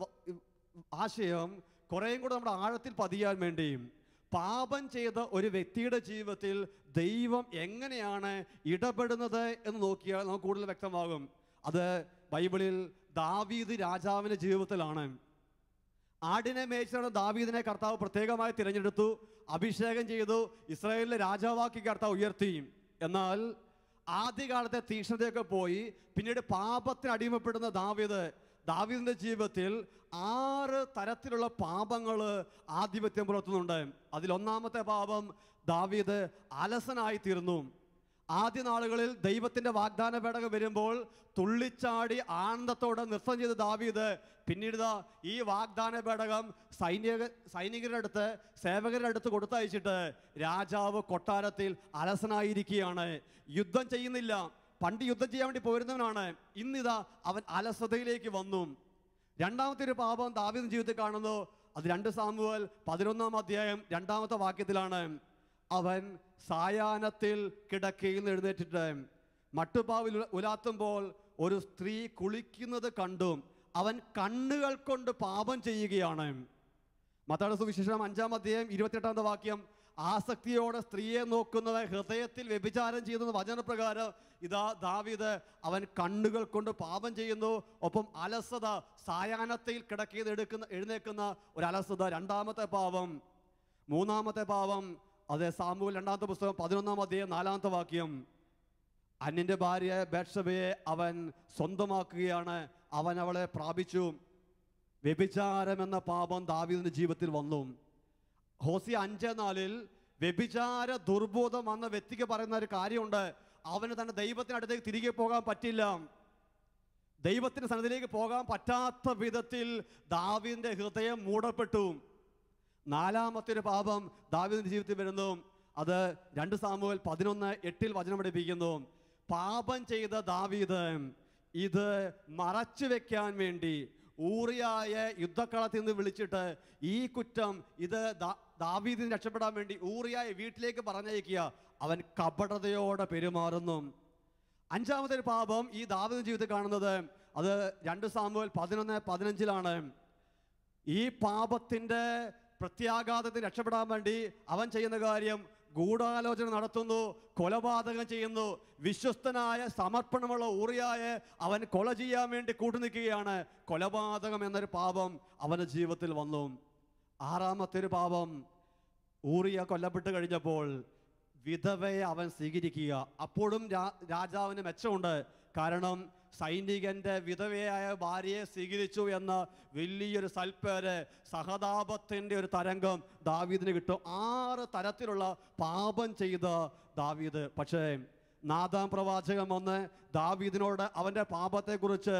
ആശയം കുറേയും കൂടെ നമ്മുടെ ആഴത്തിൽ പതിയാൻ വേണ്ടി, പാപം ചെയ്ത ഒരു വ്യക്തിയുടെ ജീവിതത്തിൽ ദൈവം എങ്ങനെയാണ് ഇടപെടുന്നത് എന്ന് നോക്കിയാൽ നമുക്ക് കൂടുതൽ വ്യക്തമാകും. അത് ബൈബിളിൽ ദാവീദ് രാജാവിൻ്റെ ജീവിതത്തിലാണ്. ആടിനെ മേയിച്ചാണ് ദാവീദിനെ കർത്താവ് പ്രത്യേകമായി തിരഞ്ഞെടുത്തു, അഭിഷേകം ചെയ്തു, ഇസ്രായേലിലെ രാജാവാക്കി കർത്താവ് ഉയർത്തി. എന്നാൽ ആദ്യകാലത്തെ തീക്ഷ്ണതയൊക്കെ പോയി പിന്നീട് പാപത്തിന് അടിമപ്പെടുന്ന ദാവീദ്, ദാവീദിൻ്റെ ജീവിതത്തിൽ ആറ് തരത്തിലുള്ള പാപങ്ങൾ ആധിപത്യം പുലർത്തുന്നുണ്ട്. അതിലൊന്നാമത്തെ പാപം, ദാവീദ് അലസനായി തീർന്നു. ആദ്യ നാളുകളിൽ ദൈവത്തിന്റെ വാഗ്ദാന പേടകം വരുമ്പോൾ തുള്ളിച്ചാടി ആനന്ദത്തോടെ നൃത്തം ചെയ്ത ദാവീദ് പിന്നീട് ഈ വാഗ്ദാന പേടകം സൈനിക സൈനികരുടെ അടുത്ത് സേവകരുടെ അടുത്ത് കൊടുത്തയച്ചിട്ട് രാജാവ് കൊട്ടാരത്തിൽ അലസനായിരിക്കുകയാണ്. യുദ്ധം ചെയ്യുന്നില്ല. പണ്ട് യുദ്ധം ചെയ്യാൻ വേണ്ടി പോരുന്നവനാണ്. ഇന്നിതാ അവൻ അലസതയിലേക്ക് വന്നു. രണ്ടാമത്തെ ഒരു പാപം ദാവീദിന്റെ ജീവിതത്തിൽ കാണുന്നു. അത് രണ്ട് സാമുവേൽ പതിനൊന്നാം അധ്യായം രണ്ടാമത്തെ വാക്യത്തിലാണ്. അവൻ സായാഹ്നത്തിൽ കിടക്കയിൽ നിന്ന് എഴുന്നേറ്റിട്ട് മട്ടുപ്പാവിൽ ഉലാത്തുമ്പോൾ ഒരു സ്ത്രീ കുളിക്കുന്നത് കണ്ടു അവൻ കണ്ണുകൾ കൊണ്ട് പാപം ചെയ്യുകയാണ്. മത്തായിയുടെ സുവിശേഷം അഞ്ചാം അധ്യായം ഇരുപത്തിയെട്ടാമത്തെ വാക്യം, ആസക്തിയോടെ സ്ത്രീയെ നോക്കുന്നവൻ ഹൃദയത്തിൽ വ്യഭിചാരം ചെയ്യുന്ന വചനപ്രകാരം ഇതാ ദാവീദ് അവൻ കണ്ണുകൾ കൊണ്ട് പാപം ചെയ്യുന്നു. ഒപ്പം അലസത, സായാഹ്നത്തിൽ കിടക്കയിൽ എടുക്കുന്ന എഴുന്നേക്കുന്ന ഒരു അലസത രണ്ടാമത്തെ പാപം. മൂന്നാമത്തെ പാപം അതെ സാമുവേൽ രണ്ടാമത്തെ പുസ്തകം പതിനൊന്നാം അധ്യായം നാലാമത്തെ വാക്യം, അന്യന്റെ ഭാര്യ ബത്ശബയെ അവൻ സ്വന്തമാക്കുകയാണ്. അവൻ അവളെ പ്രാപിച്ചു. വ്യഭിചാരം എന്ന പാപം ദാവീദിന്റെ ജീവിതത്തിൽ വന്നു. ഹോസിയ അഞ്ച് നാലിൽ വ്യഭിചാര ദുർബോധം വന്ന വ്യക്തിക്ക് പറയുന്ന ഒരു കാര്യമുണ്ട്, അവന് തന്നെ ദൈവത്തിന് അടുത്തേക്ക് തിരികെ പോകാൻ പറ്റില്ല. ദൈവത്തിന്റെ സന്നിധിയിലേക്ക് പോകാൻ പറ്റാത്ത വിധത്തിൽ ദാവീദിന്റെ ഹൃദയം മൂടപ്പെട്ടു. നാലാമത്തെ ഒരു പാപം ദാവീദിന്റെ ജീവിതത്തിൽ വരുന്നു. അത് രണ്ട് സാമുവേൽ പതിനൊന്ന് എട്ടിൽ വചനം പഠിപ്പിക്കുന്നു. പാപം ചെയ്ത ദാവീദ് ഇത് മറച്ചു വെക്കാൻ വേണ്ടി ഊറിയായ യുദ്ധക്കളത്തിൽ നിന്ന് വിളിച്ചിട്ട് ഈ കുറ്റം ഇത് ദാവീദിന് രക്ഷപ്പെടാൻ വേണ്ടി ഊറിയായ വീട്ടിലേക്ക് പറഞ്ഞയക്കുക. അവൻ കപടതയോടെ പെരുമാറുന്നു. അഞ്ചാമത്തെ ഒരു പാപം ഈ ദാവീദിന്റെ ജീവിതത്തിൽ കാണുന്നത് അത് രണ്ട് സാമുവേൽ പതിനൊന്ന് പതിനഞ്ചിലാണ്. ഈ പാപത്തിന്റെ പ്രത്യാഘാതത്തിൽ രക്ഷപ്പെടാൻ വേണ്ടി അവൻ ചെയ്യുന്ന കാര്യം ഗൂഢാലോചന നടത്തുന്നു, കൊലപാതകം ചെയ്യുന്നു. വിശ്വസ്തനായ സമർപ്പണമുള്ള ഊറിയായ അവൻ കൊല ചെയ്യാൻ വേണ്ടി കൂട്ടുനിൽക്കുകയാണ്. കൊലപാതകം എന്നൊരു പാപം അവൻ്റെ ജീവിതത്തിൽ വന്നു. ആറാമത്തെ ഒരു പാപം, ഊറിയ കൊല്ലപ്പെട്ട് കഴിഞ്ഞപ്പോൾ വിധവയെ അവൻ സ്വീകരിക്കുക. അപ്പോഴും രാജാവിന് മെച്ചമുണ്ട്. കാരണം സൈനികന്റെ വിധവയായ ഭാര്യയെ സ്വീകരിച്ചു എന്ന വലിയൊരു സൽപ്പേര്, സഹതാപത്തിൻ്റെ ഒരു തരംഗം ദാവീദിന് കിട്ടും. ആറ് തരത്തിലുള്ള പാപം ചെയ്ത ദാവീദ്. പക്ഷേ നാഥാൻ പ്രവാചകൻ വന്ന് ദാവീദിനോട് അവൻ്റെ പാപത്തെക്കുറിച്ച്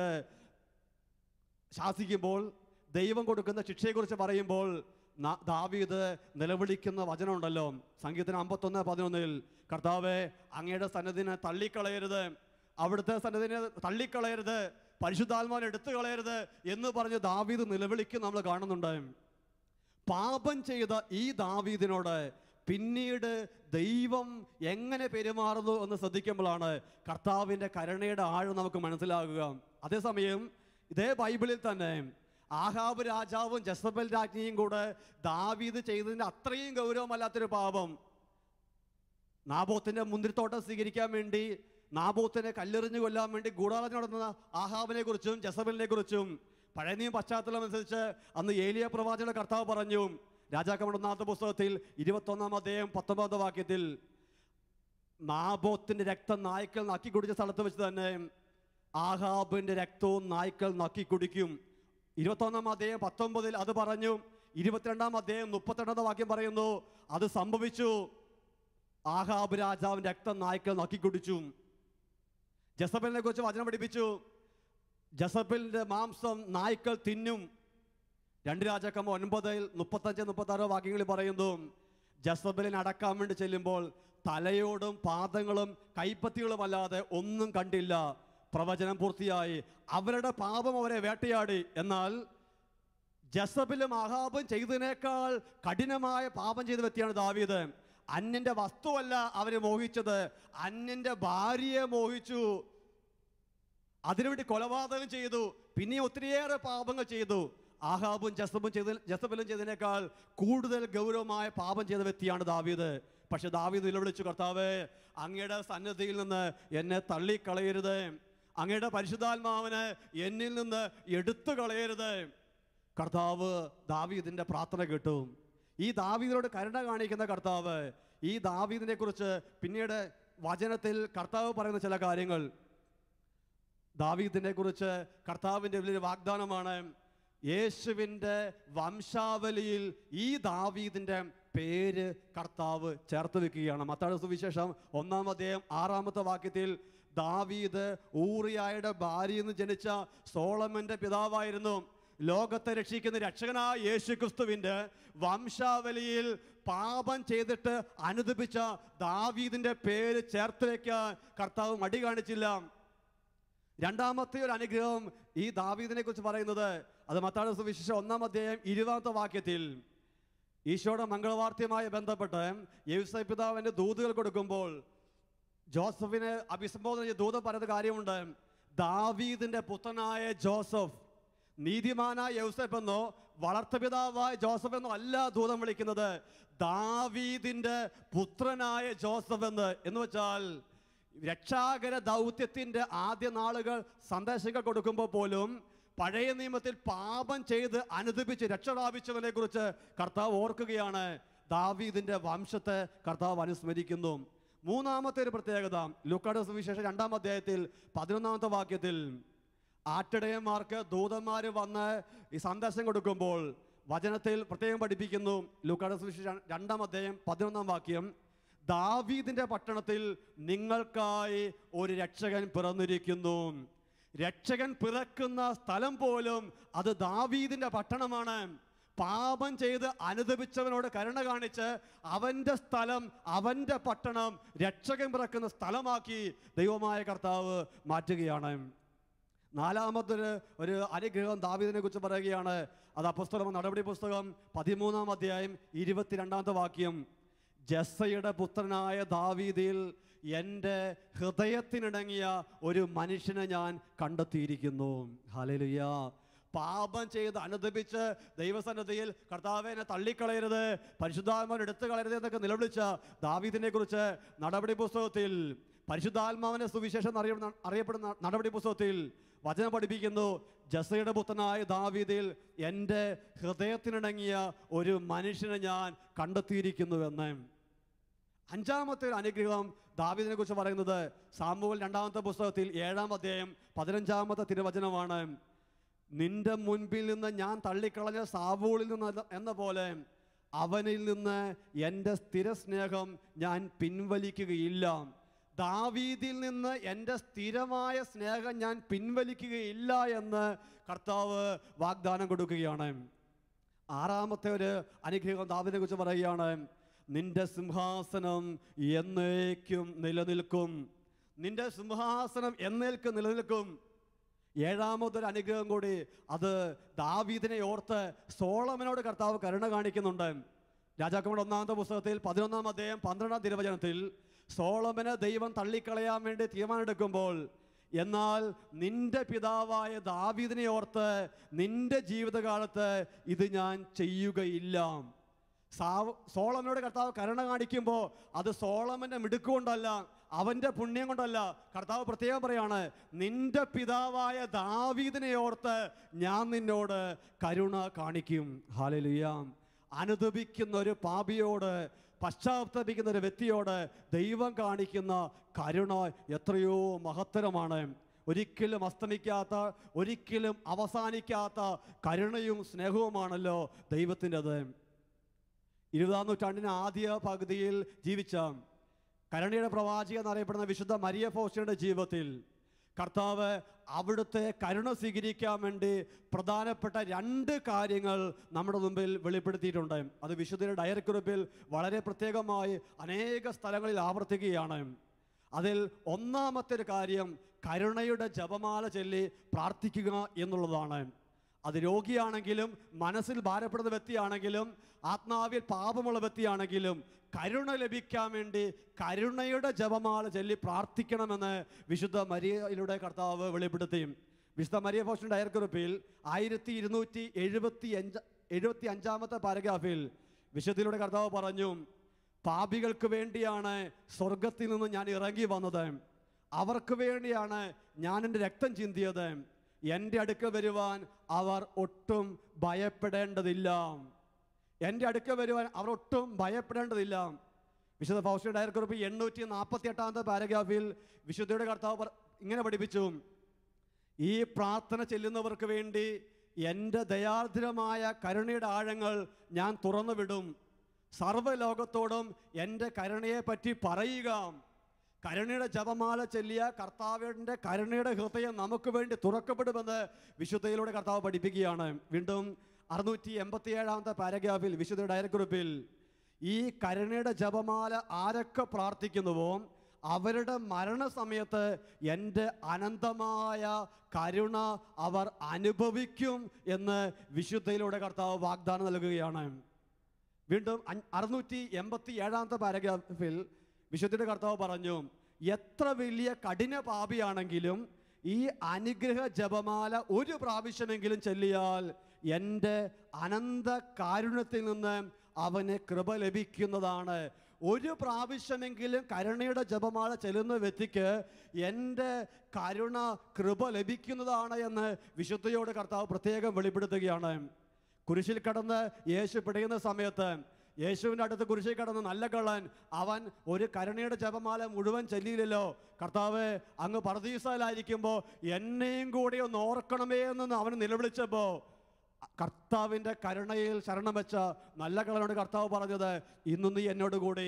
ശാസിക്കുമ്പോൾ, ദൈവം കൊടുക്കുന്ന ശിക്ഷയെക്കുറിച്ച് പറയുമ്പോൾ ദാവീദ് നിലവിളിക്കുന്ന വചനമുണ്ടല്ലോ. സംഗീതത്തിന് അമ്പത്തൊന്ന് പതിനൊന്നിൽ, കർത്താവേ അങ്ങയുടെ സന്നിധിനെ തള്ളിക്കളയരുത്, അവിടുത്തെ സന്നിധിനെ തള്ളിക്കളയരുത്, പരിശുദ്ധാത്മാവിനെ എടുത്തു കളയരുത് എന്ന് പറഞ്ഞ് ദാവീദ് നിലവിളിക്കും നമ്മൾ കാണുന്നുണ്ട്. പാപം ചെയ്ത ഈ ദാവീദിനോട് പിന്നീട് ദൈവം എങ്ങനെ പെരുമാറുന്നു എന്ന് ശ്രദ്ധിക്കുമ്പോഴാണ് കർത്താവിൻ്റെ കരുണയുടെ ആഴം നമുക്ക് മനസ്സിലാകുക. അതേസമയം ഇതേ ബൈബിളിൽ തന്നെ ആഹാബ് രാജാവും ജസബൽ രാജ്ഞിയും കൂടെ ദാവീദ് ചെയ്തതിൻ്റെ അത്രയും ഗൗരവമല്ലാത്തൊരു പാപം, നാബോത്തിന്റെ മുന്തിരിത്തോട്ടം സ്വീകരിക്കാൻ വേണ്ടി നാബോത്തിനെ കല്ലെറിഞ്ഞു കൊല്ലാൻ വേണ്ടി ഗൂഢാലോചന നടത്തുന്ന ആഹാബിനെ കുറിച്ചും ജസബലിനെ കുറിച്ചും പഴയ നിയമ പശ്ചാത്തലം അനുസരിച്ച് അന്ന് ഏലിയ പ്രവാചകന്റെ കർത്താവ് പറഞ്ഞു. രാജാക്കന്മാരുടെ ഒന്നാമത്തെ പുസ്തകത്തിൽ ഇരുപത്തൊന്നാം അധ്യായം പത്തൊമ്പതാം വാക്യത്തിൽ, നാബോത്തിന്റെ രക്തം നായ്ക്കൾ നക്കി കുടിച്ച സ്ഥലത്ത് വെച്ച് തന്നെ ആഹാബിന്റെ രക്തവും നായ്ക്കൾ നക്കി കുടിക്കും. ഇരുപത്തൊന്നാം അധ്യായം പത്തൊമ്പതിൽ അത് പറഞ്ഞു. ഇരുപത്തിരണ്ടാം അധ്യായം മുപ്പത്തിരണ്ടാം വാക്യം പറയുന്നു, അത് സംഭവിച്ചു. ആഹാബ് രാജാവിന്റെ രക്തം നായ്ക്കൾ നക്കി കുടിച്ചു. ജസബലിനെ കുറിച്ച് വചനം പഠിപ്പിച്ചു, ജസബലിന്റെ മാംസം നായ്ക്കൾ തിന്നും. രണ്ട് രാജാക്കന്മാർ ഒൻപതിൽ മുപ്പത്തഞ്ച് മുപ്പത്തി ആറോ വാക്യങ്ങളിൽ പറയുന്നു, ജസബലിനെ അടക്കാൻ വേണ്ടി ചെല്ലുമ്പോൾ തലയോടും പാദങ്ങളും കൈപ്പത്തികളും അല്ലാതെ ഒന്നും കണ്ടില്ല. പ്രവചനം പൂർത്തിയായി. അവരുടെ പാപം അവരെ വേട്ടയാടി. എന്നാൽ ജസബലും ആഹാബും ചെയ്തതിനേക്കാൾ കഠിനമായ പാപം ചെയ്ത വ്യക്തിയാണ് ദാവീദ്. അന്യന്റെ വസ്തുവല്ല അവര് മോഹിച്ചത്, അന്യന്റെ ഭാര്യയെ മോഹിച്ചു. അതിനുവേണ്ടി കൊലപാതകം ചെയ്തു. പിന്നെ ഒത്തിരിയേറെ പാപങ്ങൾ ചെയ്തു. ആഹാബും ജസബും ചെയ്ത ജസബലും ചെയ്തതിനേക്കാൾ കൂടുതൽ ഗൗരവമായ പാപം ചെയ്ത വ്യക്തിയാണ് ദാവീദ്. പക്ഷെ ദാവീദ് നിലവിളിച്ചു, കർത്താവേ അങ്ങയുടെ സന്നിധിയിൽ നിന്ന് എന്നെ തള്ളിക്കളയരുത്, അങ്ങയുടെ പരിശുദ്ധാത്മാവിനെ എന്നിൽ നിന്ന് എടുത്തു കളയരുത്. കർത്താവ് ദാവീദിന്റെ പ്രാർത്ഥന കേട്ടു. ഈ ദാവീദിനോട് കരുണ കാണിക്കുന്ന കർത്താവ് ഈ ദാവീദിനെ കുറിച്ച് പിന്നീട് വചനത്തിൽ കർത്താവ് പറയുന്ന ചില കാര്യങ്ങൾ, ദാവീദിനെ കുറിച്ച് കർത്താവിൻ്റെ വലിയൊരു വാഗ്ദാനമാണ്. യേശുവിൻ്റെ വംശാവലിയിൽ ഈ ദാവീദിൻ്റെ പേര് കർത്താവ് ചേർത്ത് വെക്കുകയാണ്. മത്തായിയുടെ സുവിശേഷം ഒന്നാം അധ്യായം ആറാമത്തെ വാക്യത്തിൽ ദാവീദ് ഊറിയായുടെ ഭാര്യയിൽ നിന്ന് ജനിച്ച സോളമന്റെ പിതാവായിരുന്നു. ലോകത്തെ രക്ഷിക്കുന്ന രക്ഷകനായ യേശു ക്രിസ്തുവിൻ്റെ വംശാവലിയിൽ പാപം ചെയ്തിട്ട് അനുദപിച്ച ദാവീദിന്റെ പേര് ചേർത്ത് വെക്കാൻ കർത്താവ് മടി കാണിച്ചില്ല. രണ്ടാമത്തെ ഒരു അനുഗ്രഹം ഈ ദാവീദിനെ കുറിച്ച് പറയുന്നത് അത് മത്തായിയുടെ സുവിശേഷം ഒന്നാം അധ്യായം ഇരുപതാമത്തെ വാക്യത്തിൽ ഈശോയുടെ മംഗളവാർത്തയുമായി ബന്ധപ്പെട്ട് യോസേഫ് പിതാവിന്റെ ദൂതുകൾ കൊടുക്കുമ്പോൾ ജോസഫിനെ അഭിസംബോധന ചെയ്ത ദൂതൻ പറയുന്ന കാര്യമുണ്ട്. ദാവീദിന്റെ പുത്രനായ ജോസഫ്, നീതിമാനായ യോസേഫ് എന്നോ വളർത്തുപിതാവായ ജോസഫ് എന്നോ അല്ല ദൂതം വിളിക്കുന്നത്, ദാവീദിന്റെ പുത്രനായ ജോസഫ് എന്ന്. എന്ന് വെച്ചാൽ രക്ഷാകര ദൗത്യത്തിന്റെ ആദ്യ നാളുകൾ സന്ദേശങ്ങൾ കൊടുക്കുമ്പോൾ പോലും പഴയ നിയമത്തിൽ പാപം ചെയ്ത് അനുദപിച്ച് രക്ഷ പ്രാപിച്ചവനെ കുറിച്ച് കർത്താവ് ഓർക്കുകയാണ്. ദാവീദിന്റെ വംശത്തെ കർത്താവ് അനുസ്മരിക്കുന്നു. മൂന്നാമത്തെ ഒരു പ്രത്യേകത ലൂക്കായുടെ സുവിശേഷം രണ്ടാം അധ്യായത്തിൽ പതിനൊന്നാമത്തെ വാക്യത്തിൽ ആട്ടിടയന്മാർക്ക് ദൂതന്മാർ വന്ന് ഈ സന്ദേശം കൊടുക്കുമ്പോൾ വചനത്തിൽ പ്രത്യേകം പഠിപ്പിക്കുന്നു. ലൂക്കായുടെ സുവിശേഷം രണ്ടാം അധ്യായം പതിനൊന്നാം വാക്യം, ദാവീദിന്റെ പട്ടണത്തിൽ നിങ്ങൾക്കായി ഒരു രക്ഷകൻ പിറന്നിരിക്കുന്നു. രക്ഷകൻ പിറക്കുന്ന സ്ഥലം പോലും അത് ദാവീദിന്റെ പട്ടണമാണ്. പാപം ചെയ്ത് അനുദപിച്ചവനോട് കരുണ കാണിച്ച് അവന്റെ സ്ഥലം, അവന്റെ പട്ടണം രക്ഷകൻ പിറക്കുന്ന സ്ഥലമാക്കി ദൈവമായ കർത്താവ് മാറ്റുകയാണ്. നാലാമതൊരു ഒരു അനുഗ്രഹം ദാവീദിനെ കുറിച്ച് പറയുകയാണ്. അത് അപ്പോസ്തല നടപടി പുസ്തകം പതിമൂന്നാം അധ്യായം ഇരുപത്തിരണ്ടാമത്തെ വാക്യം, ജസ്സയുടെ പുത്രനായ ദാവീദിൽ എൻ്റെ ഹൃദയത്തിനിണങ്ങിയ ഒരു മനുഷ്യനെ ഞാൻ കണ്ടെത്തിയിരിക്കുന്നു. ഹല്ലേലൂയ. പാപം ചെയ്ത് അനുദപിച്ച് ദൈവസന്നിധിയിൽ കർത്താവേ എന്നെ തള്ളിക്കളയരുത്, പരിശുദ്ധാത്മാവിനെ എടുത്തു കളയരുത് എന്നൊക്കെ നിലവിളിച്ച ദാവീദിനെ കുറിച്ച് നടപടി പുസ്തകത്തിൽ, പരിശുദ്ധാത്മാവിന്റെ സുവിശേഷം അറിയപ്പെടുന്ന അറിയപ്പെടുന്ന നടപടി പുസ്തകത്തിൽ വചനം പഠിപ്പിക്കുന്നു. ജസ്സയുടെ പുത്രനായ ദാവീദിൽ എൻ്റെ ഹൃദയത്തിനിണങ്ങിയ ഒരു മനുഷ്യനെ ഞാൻ കണ്ടെത്തിയിരിക്കുന്നുവെന്ന്. അഞ്ചാമത്തെ ഒരു അനുഗ്രഹം ദാവീദിനെ കുറിച്ച് പറയുന്നത് സാമുവേൽ രണ്ടാമത്തെ പുസ്തകത്തിൽ ഏഴാം അധ്യായം പതിനഞ്ചാമത്തെ തിരുവചനമാണ്. നിന്റെ മുൻപിൽ നിന്ന് ഞാൻ തള്ളിക്കളഞ്ഞ സാവൂളിൽ നിന്ന് എന്ന പോലെ അവനിൽ നിന്ന് എൻ്റെ സ്ഥിര സ്നേഹം ഞാൻ പിൻവലിക്കുകയില്ല. ദാവീദിൽ നിന്ന് എൻ്റെ സ്ഥിരമായ സ്നേഹം ഞാൻ പിൻവലിക്കുകയില്ല എന്ന് കർത്താവ് വാഗ്ദാനം കൊടുക്കുകയാണ്. ആറാമത്തെ ഒരു അനുഗ്രഹം ദാവീദിനെ കുറിച്ച് പറയുകയാണ്. നിന്റെ സിംഹാസനം എന്നേക്കും നിലനിൽക്കും. നിന്റെ സിംഹാസനം എന്നേക്കും നിലനിൽക്കും. ഏഴാമതൊരു അനുഗ്രഹം കൂടി അത് ദാവീദിനെ ഓർത്ത് സോളമനോട് കർത്താവ് കരുണ കാണിക്കുന്നുണ്ട്. രാജാക്കന്മാരുടെ ഒന്നാമത്തെ പുസ്തകത്തിൽ പതിനൊന്നാം അധ്യായം പന്ത്രണ്ടാം തിരുവചനത്തിൽ സോളമനെ ദൈവം തള്ളിക്കളയാൻ വേണ്ടി തീരുമാനമെടുക്കുമ്പോൾ, എന്നാൽ നിന്റെ പിതാവായ ദാവീദിനെ ഓർത്ത് നിന്റെ ജീവിതകാലത്ത് ഇത് ഞാൻ ചെയ്യുകയില്ല. സാവ് സോളമനോട് കർത്താവ് കരുണ കാണിക്കുമ്പോൾ അത് സോളമന്റെ മിടുക്കുകൊണ്ടല്ല, അവന്റെ പുണ്യം കൊണ്ടല്ല. കർത്താവ് പ്രത്യേകം പറയാണ്, നിന്റെ പിതാവായ ദാവീദിനെ ഓർത്ത് ഞാൻ നിന്നോട് കരുണ കാണിക്കും. ഹല്ലേലൂയ. അനുദപിക്കുന്ന ഒരു പാപിയോട്, പശ്ചാത്തപിക്കുന്ന ഒരു വ്യക്തിയോട് ദൈവം കാണിക്കുന്ന കരുണ എത്രയോ മഹത്തരമാണ്. ഒരിക്കലും അസ്തമിക്കാത്ത, ഒരിക്കലും അവസാനിക്കാത്ത കരുണയും സ്നേഹവുമാണല്ലോ ദൈവത്തിൻ്റെത്. ഇരുപതാം നൂറ്റാണ്ടിന് ആദ്യ പകുതിയിൽ ജീവിച്ച കരുണയുടെ പ്രവാചക എന്നറിയപ്പെടുന്ന വിശുദ്ധ മരിയ ഫൗസ്റ്റിനയുടെ ജീവിതത്തിൽ കർത്താവ് അവിടുത്തെ കരുണ സ്വീകരിക്കാൻ വേണ്ടി പ്രധാനപ്പെട്ട രണ്ട് കാര്യങ്ങൾ നമ്മുടെ മുമ്പിൽ വെളിപ്പെടുത്തിയിട്ടുണ്ട്. അത് വിശുദ്ധയുടെ ഡയറി കുറിപ്പിൽ വളരെ പ്രത്യേകമായി അനേക സ്ഥലങ്ങളിൽ ആവർത്തിക്കുകയാണ്. അതിൽ ഒന്നാമത്തെ ഒരു കാര്യം കരുണയുടെ ജപമാല ചൊല്ലി പ്രാർത്ഥിക്കുക എന്നുള്ളതാണ്. അത് രോഗിയാണെങ്കിലും, മനസ്സിൽ ഭാരപ്പെടുന്ന വ്യക്തിയാണെങ്കിലും, ആത്മാവിൽ പാപമുള്ള വ്യക്തിയാണെങ്കിലും കരുണ ലഭിക്കാൻ വേണ്ടി കരുണയുടെ ജപമാല ചൊല്ലി പ്രാർത്ഥിക്കണമെന്ന് വിശുദ്ധ മരിയയിലൂടെ കർത്താവ് വെളിപ്പെടുത്തി. വിശുദ്ധ മരിയ ഫൗസ്റ്റിൻ ഡയറി കുറിപ്പിൽ ആയിരത്തി ഇരുന്നൂറ്റി എഴുപത്തി അഞ്ച് എഴുപത്തി അഞ്ചാമത്തെ പാരഗ്രാഫിൽ വിശുദ്ധിയിലൂടെ കർത്താവ് പറഞ്ഞു, പാപികൾക്ക് വേണ്ടിയാണ് സ്വർഗത്തിൽ നിന്ന് ഞാൻ ഇറങ്ങി വന്നത്, അവർക്ക് വേണ്ടിയാണ് ഞാൻ എൻ്റെ രക്തം ചിന്തിയത്, എൻ്റെ അടുക്കൽ വരുവാൻ അവർ ഒട്ടും ഭയപ്പെടേണ്ടതില്ല. എൻ്റെ അടുക്കൽ വരുവാൻ അവർ ഒട്ടും ഭയപ്പെടേണ്ടതില്ല. വിശുദ്ധ ഫൗസ്റ്റിൻ ഡയറി കുറിപ്പ് എണ്ണൂറ്റി നാൽപ്പത്തി എട്ടാമത്തെ പാരഗ്രാഫിൽ വിശുദ്ധയുടെ കർത്താവ് ഇങ്ങനെ പഠിപ്പിച്ചു, ഈ പ്രാർത്ഥന ചെല്ലുന്നവർക്ക് വേണ്ടി എൻ്റെ ദയാർദ്രമായ കരുണയുടെ ആഴങ്ങൾ ഞാൻ തുറന്നു വിടും. സർവ്വലോകത്തോടും എൻ്റെ കരുണയെ പറ്റി പറയുക. കരുണയുടെ ജപമാല ചൊല്ലിയ കർത്താവിൻ്റെ കരുണയുടെ ഹൃദയം നമുക്ക് വേണ്ടി തുറക്കപ്പെടുമെന്ന് വിശുദ്ധയിലൂടെ കർത്താവ് പഠിപ്പിക്കുകയാണ്. വീണ്ടും അറുന്നൂറ്റി എൺപത്തി ഏഴാമത്തെ പാരഗ്രാഫിൽ വിശുദ്ധ ഡയറിക്കുറിപ്പിൽ ഈ കരുണയുടെ ജപമാല ആരൊക്കെ പ്രാർത്ഥിക്കുന്നുവോ അവരുടെ മരണസമയത്ത് എൻ്റെ അനന്തമായ കരുണ അവർ അനുഭവിക്കും എന്ന് വിശുദ്ധയിലൂടെ കർത്താവ് വാഗ്ദാനം നൽകുകയാണ്. വീണ്ടും അറുന്നൂറ്റി എൺപത്തി ഏഴാമത്തെ പാരഗ്രാഫിൽ വിശുദ്ധിയുടെ കർത്താവ് പറഞ്ഞു, എത്ര വലിയ കഠിന പാപിയാണെങ്കിലും ഈ അനുഗ്രഹ ജപമാല ഒരു പ്രാവശ്യമെങ്കിലും ചൊല്ലിയാൽ എൻ്റെ അനന്ത കാരുണ്യത്തിൽ നിന്ന് അവന് കൃപ ലഭിക്കുന്നതാണ്. ഒരു പ്രാവശ്യമെങ്കിലും കരുണയുടെ ജപമാല ചെല്ലുന്ന വ്യക്തിക്ക് എൻ്റെ കരുണ കൃപ ലഭിക്കുന്നതാണ് എന്ന് വിശുദ്ധയോട് കർത്താവ് പ്രത്യേകം വെളിപ്പെടുത്തുകയാണ്. കുരിശിൽ കടന്ന് യേശു പിടയുന്ന സമയത്ത് യേശുവിൻ്റെ അടുത്ത് കുരിശിൽ കടന്ന് നല്ല കള്ളൻ അവൻ ഒരു കരുണയുടെ ജപമാല മുഴുവൻ ചൊല്ലിയില്ലല്ലോ. കർത്താവ് അങ്ങ് പറുദീസയിലായിരിക്കുമ്പോൾ എന്നെയും കൂടി ഒന്ന് ഓർക്കണമേ എന്ന് അവൻ നിലവിളിച്ചപ്പോൾ കർത്താവിൻ്റെ കരുണയിൽ ശരണം വെച്ച നല്ല കള്ളനോട് കർത്താവ് പറഞ്ഞത്, ഇന്ന് നീ എന്നോട് കൂടി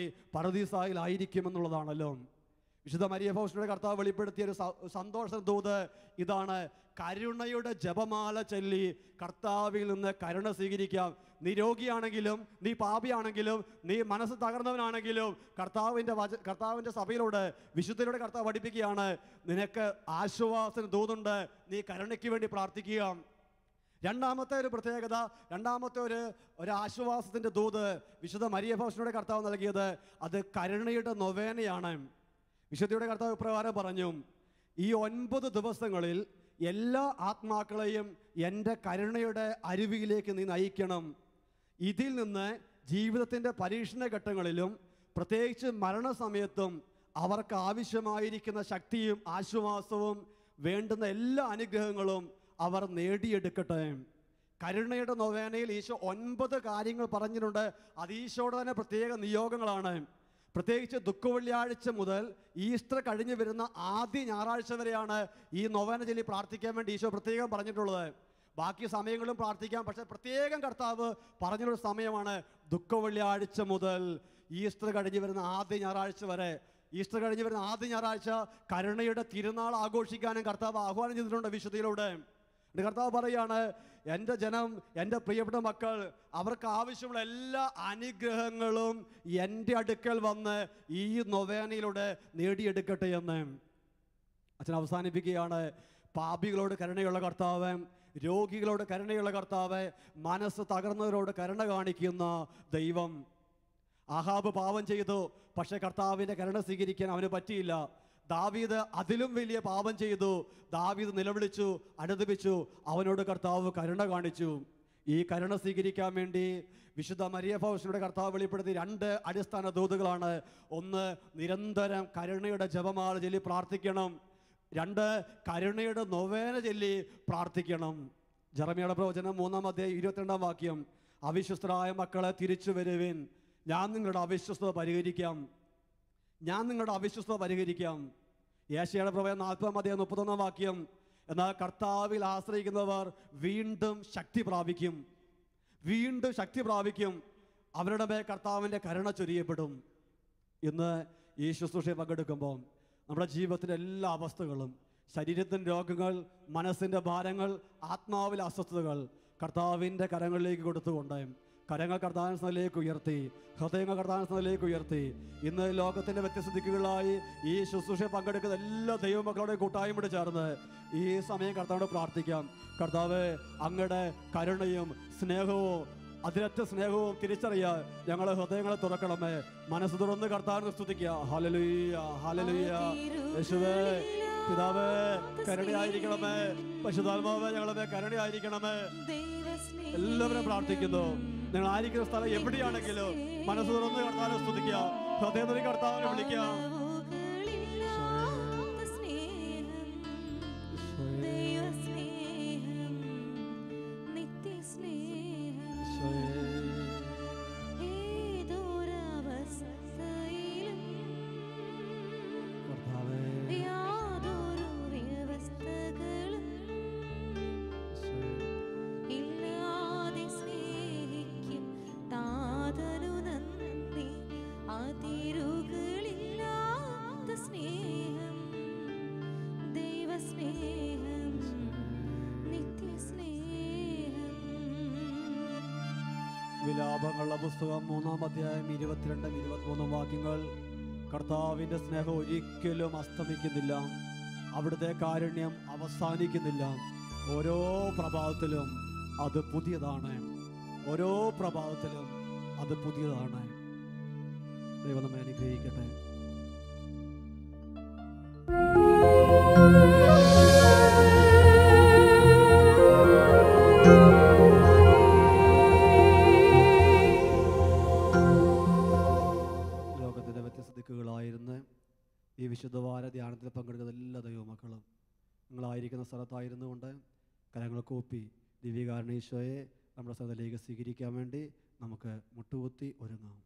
പറുദീസയിലായിരിക്കുമെന്നുള്ളതാണല്ലോ. വിശുദ്ധ മരിയ ഫൗസ്റ്റിയുടെ കർത്താവ് വെളിപ്പെടുത്തിയ ഒരു സന്തോഷ ദൂത് ഇതാണ്. കരുണയുടെ ജപമാല ചൊല്ലി കർത്താവിൽ നിന്ന് കരുണ സ്വീകരിക്കാം. നീ രോഗിയാണെങ്കിലും നീ പാപിയാണെങ്കിലും നീ മനസ്സ് തകർന്നവനാണെങ്കിലും കർത്താവിൻ്റെ വച കർത്താവിൻ്റെ സഭയിലൂടെ വിശുദ്ധയിലൂടെ കർത്താവ് പഠിപ്പിക്കുകയാണ്, നിനക്ക് ആശ്വാസത്തിന് ദൂതുണ്ട്, നീ കരുണയ്ക്ക് വേണ്ടി പ്രാർത്ഥിക്കുക. രണ്ടാമത്തെ ഒരു പ്രത്യേകത, രണ്ടാമത്തെ ഒരു ഒരു ആശ്വാസത്തിൻ്റെ ദൂത് വിശുദ്ധ മരിയ ഫൗസ്റ്റിയുടെ കർത്താവ് നൽകിയത് അത് കരുണയുടെ നൊവേനയാണ്. വിശുദ്ധിയുടെ കർത്താവ് ഇപ്രകാരം പറഞ്ഞു, ഈ ഒൻപത് ദിവസങ്ങളിൽ എല്ലാ ആത്മാക്കളെയും എൻ്റെ കരുണയുടെ അരുവിയിലേക്ക് നീ നയിക്കണം. ഇതിൽ നിന്ന് ജീവിതത്തിൻ്റെ പരീക്ഷണ ഘട്ടങ്ങളിലും പ്രത്യേകിച്ച് മരണസമയത്തും അവർക്ക് ആവശ്യമായിരിക്കുന്ന ശക്തിയും ആശ്വാസവും വേണ്ടുന്ന എല്ലാ അനുഗ്രഹങ്ങളും അവർ നേടിയെടുക്കട്ടെ. കരുണയുടെ നൊവേനയിൽ ഈശോ ഒൻപത് കാര്യങ്ങൾ പറഞ്ഞിട്ടുണ്ട്. അത് ഈശോയുടെ തന്നെ പ്രത്യേക നിയോഗങ്ങളാണ്. പ്രത്യേകിച്ച് ദുഃഖവെള്ളിയാഴ്ച മുതൽ ഈസ്റ്റർ കഴിഞ്ഞ് വരുന്ന ആദ്യ ഞായറാഴ്ച വരെയാണ് ഈ നൊവേന ചൊല്ലി പ്രാർത്ഥിക്കാൻ വേണ്ടി ഈശോ പ്രത്യേകം പറഞ്ഞിട്ടുള്ളത്. ബാക്കി സമയങ്ങളും പ്രാർത്ഥിക്കാം, പക്ഷെ പ്രത്യേകം കർത്താവ് പറഞ്ഞൊരു സമയമാണ് ദുഃഖവെള്ളിയാഴ്ച മുതൽ ഈസ്റ്റർ കഴിഞ്ഞ് വരുന്ന ആദ്യ ഞായറാഴ്ച വരെ. ഈസ്റ്റർ കഴിഞ്ഞ് വരുന്ന ആദ്യ ഞായറാഴ്ച കരുണയുടെ തിരുനാൾ ആഘോഷിക്കാനും കർത്താവ് ആഹ്വാനം ചെയ്തിട്ടുണ്ട് വിശുദ്ധിയിലൂടെ. കർത്താവ് പറയാണ്, എൻ്റെ ജനം, എൻ്റെ പ്രിയപ്പെട്ട മക്കൾ, അവർക്ക് ആവശ്യമുള്ള എല്ലാ അനുഗ്രഹങ്ങളും എൻ്റെ അടുക്കൽ വന്ന് ഈ നൊവേനയിലൂടെ നേടിയെടുക്കട്ടെ എന്ന് അച്ഛൻ അവസാനിപ്പിക്കുകയാണ്. പാപികളോട് കരുണയുള്ള കർത്താവ്, രോഗികളോട് കരുണയുള്ള കർത്താവ്, മനസ്സ് തകർന്നവരോട് കരുണ കാണിക്കുന്ന ദൈവം. ആഹാബ് പാപം ചെയ്തു, പക്ഷെ കർത്താവിൻ്റെ കരുണ സ്വീകരിക്കാൻ അവന് പറ്റിയില്ല. ദാവീദ് അതിലും വലിയ പാപം ചെയ്തു. ദാവീദ് നിലവിളിച്ചു, അനുദപിച്ചു, അവനോട് കർത്താവ് കരുണ കാണിച്ചു. ഈ കരുണ സ്വീകരിക്കാൻ വേണ്ടി വിശുദ്ധ മരിയ ഫൗസ്റ്റിയുടെ കർത്താവ് വെളിപ്പെടുത്തി രണ്ട് അടിസ്ഥാന ദൂതുകളാണ്. ഒന്ന്, നിരന്തരം കരുണയുടെ ജപമാല ചൊല്ലി പ്രാർത്ഥിക്കണം. രണ്ട്, കരുണയുടെ നൊവേന ചൊല്ലി പ്രാർത്ഥിക്കണം. ജെറമ്യയുടെ പ്രവചനം മൂന്നാം അധ്യായം ഇരുപത്തിരണ്ടാം വാക്യം, അവിശ്വസ്തരായ മക്കളെ തിരിച്ചു വരുവിൻ, ഞാൻ നിങ്ങളുടെ അവിശ്വസ്തത പരിഹരിക്കാം. ഞാൻ നിങ്ങളുടെ അവിശ്വസ്തത പരിഹരിക്കാം. യേശയ്യായുടെ പ്രവചനം നാൽപ്പതാം അധ്യായം മുപ്പത്തൊന്നാം വാക്യം, എന്നാൽ കർത്താവിൽ ആശ്രയിക്കുന്നവർ വീണ്ടും ശക്തി പ്രാപിക്കും, വീണ്ടും ശക്തി പ്രാപിക്കും, അവരുടെ മേൽ കർത്താവിൻ്റെ കരുണ ചൊരിയപ്പെടും. ഇന്ന് ഈ ശുശ്രൂഷയെ പങ്കെടുക്കുമ്പോൾ നമ്മുടെ ജീവിതത്തിൻ്റെ എല്ലാ അവസ്ഥകളും, ശരീരത്തിൻ്റെ രോഗങ്ങൾ, മനസ്സിൻ്റെ ഭാരങ്ങൾ, ആത്മാവിലെ അസ്വസ്ഥതകൾ കർത്താവിൻ്റെ കരങ്ങളിലേക്ക് കൊടുത്തുകൊണ്ട് കരങ്ങൾ കർത്താവിൻ്റെ സ്ഥലത്തിലേക്ക് ഉയർത്തി, ഹൃദയങ്ങൾ കർത്താവിൻ്റെ സ്ഥലത്തിലേക്ക് ഉയർത്തി, ഇന്ന് ലോകത്തിൻ്റെ വ്യത്യസ്ത ദിക്കുകളായി ഈ ശുശ്രൂഷയെ പങ്കെടുക്കുന്ന എല്ലാ ദൈവമക്കളുടെയും കൂട്ടായ്മയോട് ചേർന്ന് ഈ സമയം കർത്താവിനോട് പ്രാർത്ഥിക്കാം. കർത്താവ്, അങ്ങയുടെ കരുണയും സ്നേഹവും അതിരറ്റ സ്നേഹവും തിരിച്ചറിയാൻ ഞങ്ങളെ ഹൃദയങ്ങളെ തുറക്കണമേ. മനസ്സ് തുറന്ന് കർത്താവിനെ സ്തുതിക്കുക. Hallelujah, hallelujah. യേശുവേ, പിതാവേ, കരുണയായിരിക്കണമേ. പരിശുദ്ധാത്മാവേ, ഞങ്ങളെ കരുണയായിരിക്കണമേ. എല്ലാവരും പ്രാർത്ഥിക്കുന്നു. നിങ്ങൾ ആയിരിക്കുന്ന സ്ഥലം എവിടെയാണെങ്കിലും മനസ്സ് തുറന്ന് കർത്താവിനെ സ്തുതിക്കുക. ഹൃദയം തുറന്ന് കർത്താവിനെ വിളിക്കുക. ഇല്ലാതെ സ്നേഹിക്കും താതനു നന്ദി വിലാപങ്ങളുടെ പുസ്തകം മൂന്നാം അധ്യായം ഇരുപത്തിരണ്ടും ഇരുപത്തിമൂന്നും വാക്യങ്ങൾ. കർത്താവിൻ്റെ സ്നേഹം ഒരിക്കലും അസ്തമിക്കുന്നില്ല, അവിടുത്തെ കാരുണ്യം അവസാനിക്കുന്നില്ല. ഓരോ പ്രഭാതത്തിലും അത് പുതിയതാണ്, ഓരോ പ്രഭാതത്തിലും അത് പുതിയതാണ്. ദൈവം നമ്മെ അനുഗ്രഹിക്കട്ടെ. ലോകത്തിൻ്റെ വ്യത്യസ്ത ദിക്കുകളായിരുന്ന് ഈ വിശുദ്ധവാര ധ്യാനത്തിൽ പങ്കെടുക്കുന്ന എല്ലാ ദൈവമക്കളും നിങ്ങളായിരിക്കുന്ന സ്ഥലത്തായിരുന്നു കൊണ്ട് കരങ്ങൾ കൂപ്പി ദിവ്യകാരുണ്യേശോയെ നമ്മുടെ സ്ഥലത്തിലേക്ക് സ്വീകരിക്കാൻ വേണ്ടി നമുക്ക് മുട്ടുകുത്തി ഒരുങ്ങാം.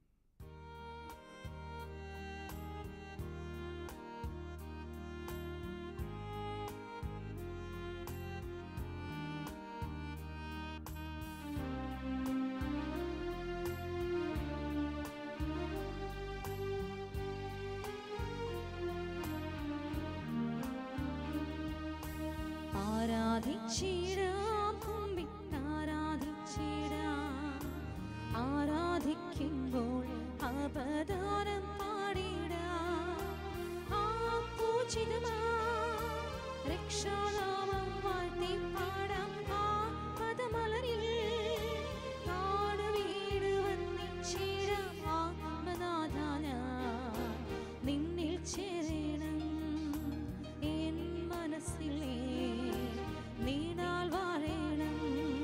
ആരാധിച്ചിടാം, കുമ്പിട്ടാരാധിച്ചിടാം, ആരാധിക്കുമ്പോൾ അപദാനം പാടിടാം. ആ പൂജിതമാം രക്ഷാനാമം വാഴ്ത്തി പാടാം. ആ പദമലരിൽ നാട് വീട് വന്നിച്ചിടാം. ആത്മനാഥ ഞാൻ നിന്നിൽ ചേരണം, എൻ മനസ്സിലെ നീണാൽ വാഴണം.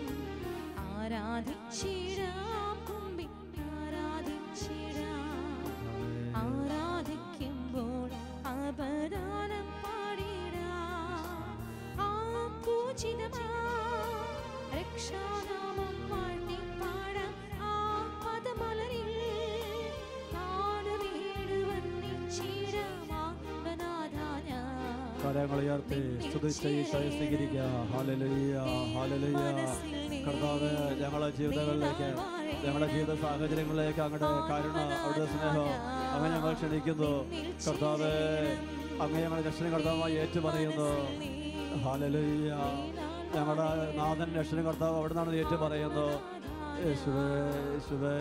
ആരാധിച്ചിടാം, കുമ്പിട്ടാരാധിച്ചിടാം, ആരാധിക്കുമ്പോൾ അപദാനം പാടിടാം. ആ പൂജിതമാം രക്ഷാനാമം വാഴ്ത്തി പാടാം. ആ പദമലരിൽ നാട് വീട് വന്നിച്ചിടാം. ആത്മനാഥ ഞാൻ കരങ്ങളുയർത്തി സ്തുതിച്ച് ഈശോയെ സ്വീകരിക്കുക. Hallelujah, hallelujah. കർത്താവേ, ഞങ്ങളുടെ ജീവിതങ്ങളിലേക്ക്, ഞങ്ങളുടെ ജീവിത സാഹചര്യങ്ങളിലേക്ക് അങ്ങയുടെ കരുണ, അവിടുത്തെ സ്നേഹം അങ്ങനെ ഞങ്ങൾ ക്ഷണിക്കുന്നു. കർത്താവേ, അങ്ങ് ഞങ്ങളുടെ രക്ഷണം കർത്താവായി ഏറ്റു പറയുന്നു. ഹല്ലേലൂയ. ഞങ്ങളുടെ നാഥൻ രക്ഷണം കർത്താവ് അവിടെ നിന്നാണ് ഏറ്റു പറയുന്നു. യേശുവേ, യേശുവേ.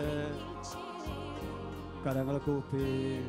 കരങ്ങൾ കൂപ്പി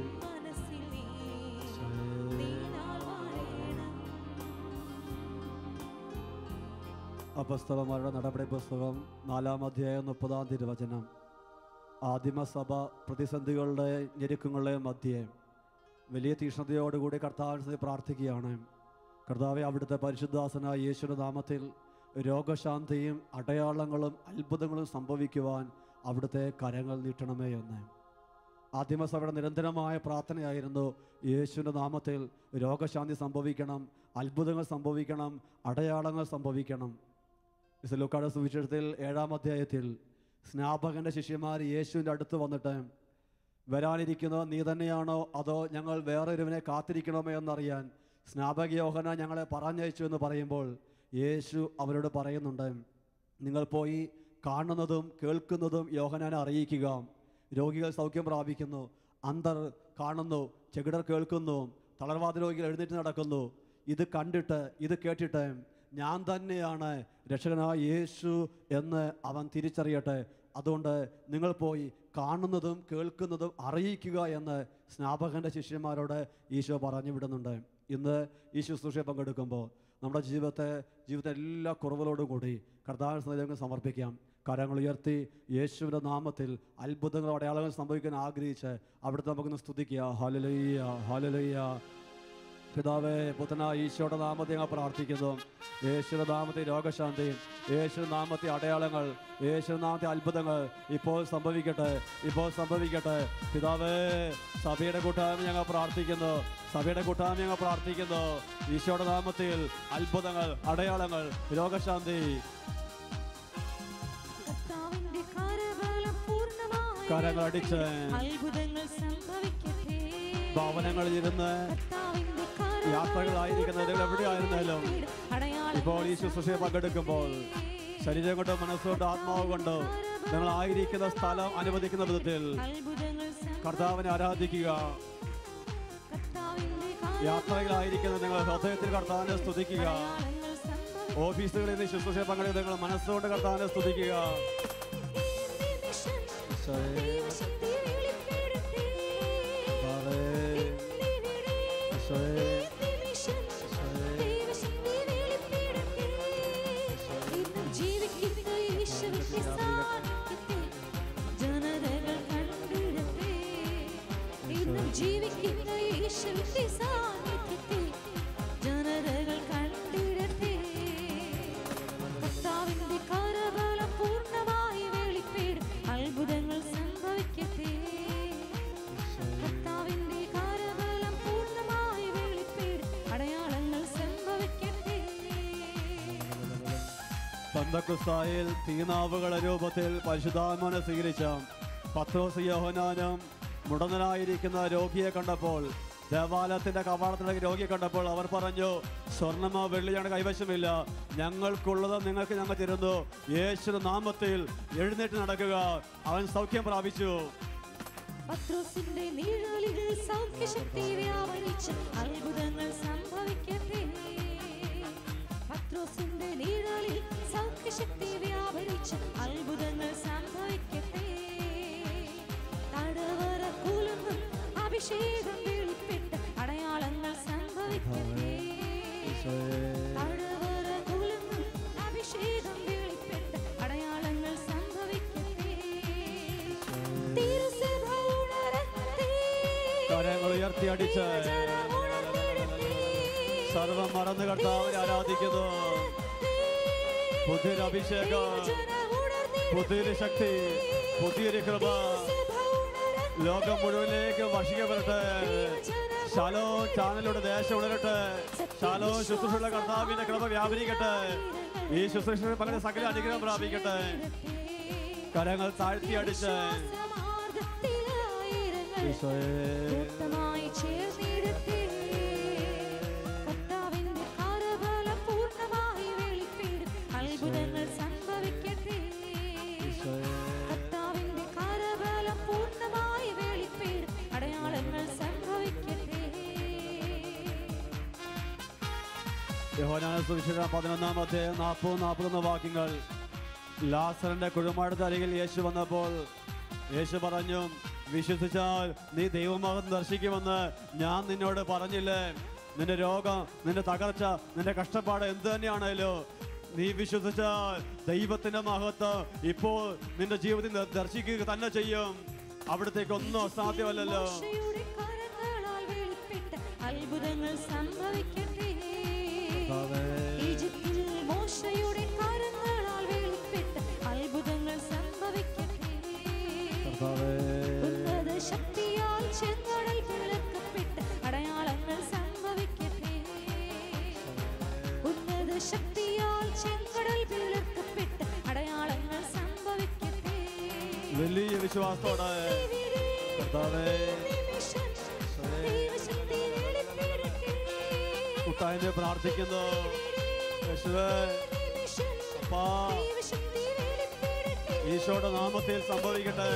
അപ്പസ്തലന്മാരുടെ നടപടി പുസ്തകം നാലാം അധ്യായം മുപ്പതാം തിരുവചനം. ആദിമസഭ പ്രതിസന്ധികളുടെ ഞെരുക്കങ്ങളുടെ മധ്യേ വലിയ തീക്ഷ്ണതയോടുകൂടി കർത്താവിനെ പ്രാർത്ഥിക്കുകയാണ്. കർത്താവെ, അവിടുത്തെ പരിശുദ്ധാസനായ യേശുവിന്റെ നാമത്തിൽ രോഗശാന്തിയും അടയാളങ്ങളും അത്ഭുതങ്ങളും സംഭവിക്കുവാൻ അവിടുത്തെ കരങ്ങൾ നീട്ടണമേ എന്ന്. ആദിമസഭയുടെ നിരന്തരമായ പ്രാർത്ഥനയായിരുന്നു യേശുവിൻ്റെ നാമത്തിൽ രോഗശാന്തി സംഭവിക്കണം, അത്ഭുതങ്ങൾ സംഭവിക്കണം, അടയാളങ്ങൾ സംഭവിക്കണം. ലൂക്കായുടെ സുവിശേഷത്തിൽ ഏഴാം അധ്യായത്തിൽ സ്നാപകന്റെ ശിഷ്യന്മാർ യേശുവിൻ്റെ അടുത്ത് വന്നിട്ട്, വരാനിരിക്കുന്നത് നീ തന്നെയാണോ അതോ ഞങ്ങൾ വേറൊരുവനെ കാത്തിരിക്കണമോ എന്നറിയാൻ സ്നാപക യോഹന്നാൻ ഞങ്ങളെ പറഞ്ഞയച്ചു എന്ന് പറയുമ്പോൾ യേശു അവരോട് പറയുന്നുണ്ട്, നിങ്ങൾ പോയി കാണുന്നതും കേൾക്കുന്നതും യോഹന്നാനെ അറിയിക്കുക. രോഗികൾ സൗഖ്യം പ്രാപിക്കുന്നു, അന്ധർ കാണുന്നു, ചെകിടർ കേൾക്കുന്നു, തളർവാദ രോഗികൾ എഴുന്നേറ്റ് നടക്കുന്നു. ഇത് കണ്ടിട്ട്, ഇത് കേട്ടിട്ട് ഞാൻ തന്നെയാണ് രക്ഷകനായ യേശു എന്ന് അവൻ തിരിച്ചറിയട്ടെ. അതുകൊണ്ട് നിങ്ങൾ പോയി കാണുന്നതും കേൾക്കുന്നതും അറിയിക്കുക എന്ന് സ്നാപകന്റെ ശിഷ്യന്മാരോട് ഈശോ പറഞ്ഞു വിടുന്നുണ്ട്. ഇന്ന് ഈ ശുശ്രൂഷയെ പങ്കെടുക്കുമ്പോൾ നമ്മുടെ ജീവിതത്തെ ജീവിതത്തെ എല്ലാ കുറവുകളോടും കൂടി കർത്താവിന് സമർപ്പിക്കാം. കരങ്ങൾ ഉയർത്തി യേശുവിൻ്റെ നാമത്തിൽ അത്ഭുതങ്ങൾ അടയാളങ്ങൾ സംഭവിക്കാൻ ആഗ്രഹിച്ച് അവിടുത്തെ നമുക്കൊന്ന് സ്തുതിക്കുക. Hallelujah, hallelujah. പിതാവേ, പുത്രനായ ഈശോയുടെ നാമത്തെ ഞങ്ങൾ പ്രാർത്ഥിക്കുന്നു. യേശുവിന്റെ നാമത്തെ രോഗശാന്തി, യേശുവിന്റെ നാമത്തെ അടയാളങ്ങൾ, യേശുവിന്റെ നാമത്തെ അത്ഭുതങ്ങൾ ഇപ്പോൾ സംഭവിക്കട്ടെ, ഇപ്പോൾ സംഭവിക്കട്ടെ. പിതാവേ, സഭയുടെ കൂട്ടായ്മ ഞങ്ങൾ പ്രാർത്ഥിക്കുന്നു, സഭയുടെ കൂട്ടായ്മ ഞങ്ങൾ പ്രാർത്ഥിക്കുന്നു. ഈശോയുടെ നാമത്തിൽ അത്ഭുതങ്ങൾ, അടയാളങ്ങൾ, രോഗശാന്തി. കരങ്ങൾ അടിച്ച് ഭവനങ്ങളിൽ ഇരുന്ന് യാത്രകളായിരിക്കുന്നവർ എവിടെയായിരുന്നാലും ഇപ്പോൾ ഈ ശുശ്രൂഷയെ പങ്കെടുക്കുമ്പോൾ ശരീരം കൊണ്ടോ മനസ്സുകൊണ്ടോ ആത്മാവ് കൊണ്ടോ നിങ്ങൾ ആയിരിക്കുന്ന സ്ഥലം അനുവദിക്കുന്ന വിധത്തിൽ കർത്താവിനെ ആരാധിക്കുക. യാത്രകളായിരിക്കുന്ന നിങ്ങൾ ഹൃദയത്തിൽ കർത്താവിനെ സ്തുതിക്കുക. ഓഫീസുകളിൽ നിന്ന് ശുശ്രൂഷയെ പങ്കെടുക്കുന്ന നിങ്ങൾ മനസ്സുകൊണ്ട് കർത്താവിനെ സ്തുതിക്കുക. ദൈവശക്തി വെളിപ്പെടട്ടെ. ഇന്നിവിടെ ഈ നിമിഷം ദൈവശക്തി വെളിപ്പെടട്ടെ. ഇന്നും ജീവിക്കുന്ന യേശുവിന്റെ സാന്നിധ്യത്തെ ജനതകൾ കണ്ടിടട്ടെ. ഇന്നും ജീവിക്കുന്ന യേശുവിന്റെ സാന്നിധ്യത്തെ ജനതകൾ കണ്ടിടട്ടെ. കർത്താവിന്റെ കരബലം പൂർണ്ണമായി വെളിപ്പെടും. അത്ഭുതങ്ങൾ സംഭവിക്കട്ടെ. കർത്താവിന്റെ കരബലം പൂർണ്ണമായി വെളിപ്പെടും. അടയാളങ്ങൾ സംഭവിക്കട്ടെ. പന്തക്കുസ്തായിൽ തീനാവുകളുടെ രൂപത്തിൽ പരിശുദ്ധാത്മാവിനെ സ്വീകരിച്ച പത്രോസ് യോഹന്നാനും മുടന്തനായിരിക്കുന്ന രോഗിയെ കണ്ടപ്പോൾ, ദേവാലയത്തിന്റെ കവാടത്തിലേക്ക് രോഗിയെ കണ്ടപ്പോൾ അവർ പറഞ്ഞു, സ്വർണ്ണമോ വെള്ളിയാണ് കൈവശമില്ല, ഞങ്ങൾക്കുള്ളത് നിങ്ങൾക്ക് ഞങ്ങൾ തരുന്നു. യേശുവിന്റെ നാമത്തിൽ എഴുന്നേറ്റ് നടക്കുക. അവൻ സൗഖ്യം പ്രാപിച്ചു. പത്രോസിന്റെ നിഴലിൽ സൗഖ്യശക്തി വ്യാപരിച്ച് അത്ഭുതങ്ങൾ സംഭവിക്കട്ടെ. പത്രോസിന്റെ നിഴലിൽ സൗഖ്യശക്തി വ്യാപരിച്ച് അത്ഭുതങ്ങൾ സംഭവിക്കട്ടെ. തടവറ കുലുങ്ങും അഭിഷേകം വെളിപ്പെട്ട് അടയാളങ്ങൾ സംഭവിക്കട്ടെ. തടവറ കുലുങ്ങും അഭിഷേകം വെളിപ്പെട്ട് അടയാളങ്ങൾ സംഭവിക്കട്ടെ. തിരുസഭ ഉണരട്ടെ. കരങ്ങൾ ഉയർത്തിയടിച്ച് സർവം മറന്നു കർത്താവിനെ ആരാധിക്കുന്നു. പുതിയൊരു അഭിഷേകം, പുതിയൊരു ശക്തി, പുതിയൊരു കൃപ ലോകം മുഴുവനിലേക്ക് വർഷിക്കപ്പെടട്ടെ. ശാലോ ചാനലിലൂടെ ദേശം ഉണരട്ടെ. ശാലോ ശുശ്രൂഷയുടെ കർത്താവിന്റെ കൃപ വ്യാപരിക്കട്ടെ. ഈ ശുശ്രൂഷ പകരം സകല അനുഗ്രഹം പ്രാപിക്കട്ടെ. കരങ്ങൾ താഴ്ത്തി അടിച്ച് കൂട്ടമായി ചേർന്നിടട്ടെ. കർത്താവിന്റെ കരബലം പൂർണ്ണമായി വെളിപ്പെടും. അത്ഭുതങ്ങൾ സംഭവിക്കട്ടെ. കർത്താവിന്റെ കരബലം പൂർണ്ണമായി വെളിപ്പെടും. അടയാളങ്ങൾ സംഭവിക്കട്ടെ. യോഹന്നാന്റെ സുവിശേഷം പതിനൊന്നാം അധ്യായം നാൽപ്പത് നാൽപ്പത്തൊന്ന് വാക്യങ്ങൾ. ലാസറിന്റെ കുഴിമാടത്തെ അരികിൽ യേശു വന്നപ്പോൾ യേശു പറഞ്ഞു, വിശ്വസിച്ചാൽ നീ ദൈവമഹത്വം ദർശിക്കുമെന്ന് ഞാൻ നിന്നോട് പറഞ്ഞില്ലേ? നിന്റെ രോഗം, നിന്റെ തകർച്ച, നിന്റെ കഷ്ടപ്പാട് എന്ത് തന്നെയാണല്ലോ, നീ വിശ്വസിച്ചാൽ ദൈവത്തിന്റെ മഹത്വം ഇപ്പോൾ നിന്റെ ജീവിതത്തിൽ ദർശിക്കുക തന്നെ ചെയ്യും. അവിടത്തേക്ക് ഒന്നും അസാധ്യമല്ലല്ലോ. മോശയുടെ കരങ്ങളാൽ വെളിപ്പെട്ട അത്ഭുതങ്ങൾ സംഭവിക്കട്ടെ. ഈജിപ്തിൽ മോശയുടെ കരങ്ങളാൽ വെളിപ്പെട്ട അത്ഭുതങ്ങൾ സംഭവിക്കട്ടെ. ഉന്നത ശക്തിയാൽ ചെങ്കടൽ പിളർക്കപ്പെട്ട് അടയാളങ്ങൾ സംഭവിക്കട്ടെ. ഉന്നത ശക്തിയാൽ ചെങ്കടൽ പിളർക്കപ്പെട്ട് അടയാളങ്ങൾ സംഭവിക്കട്ടെ. വലിയ വിശ്വാസത്തോടെ കുട്ടായിനെ പ്രാർത്ഥിക്കുന്നു. ഈശോയുടെ നാമത്തിൽ സംഭവിക്കട്ടെ.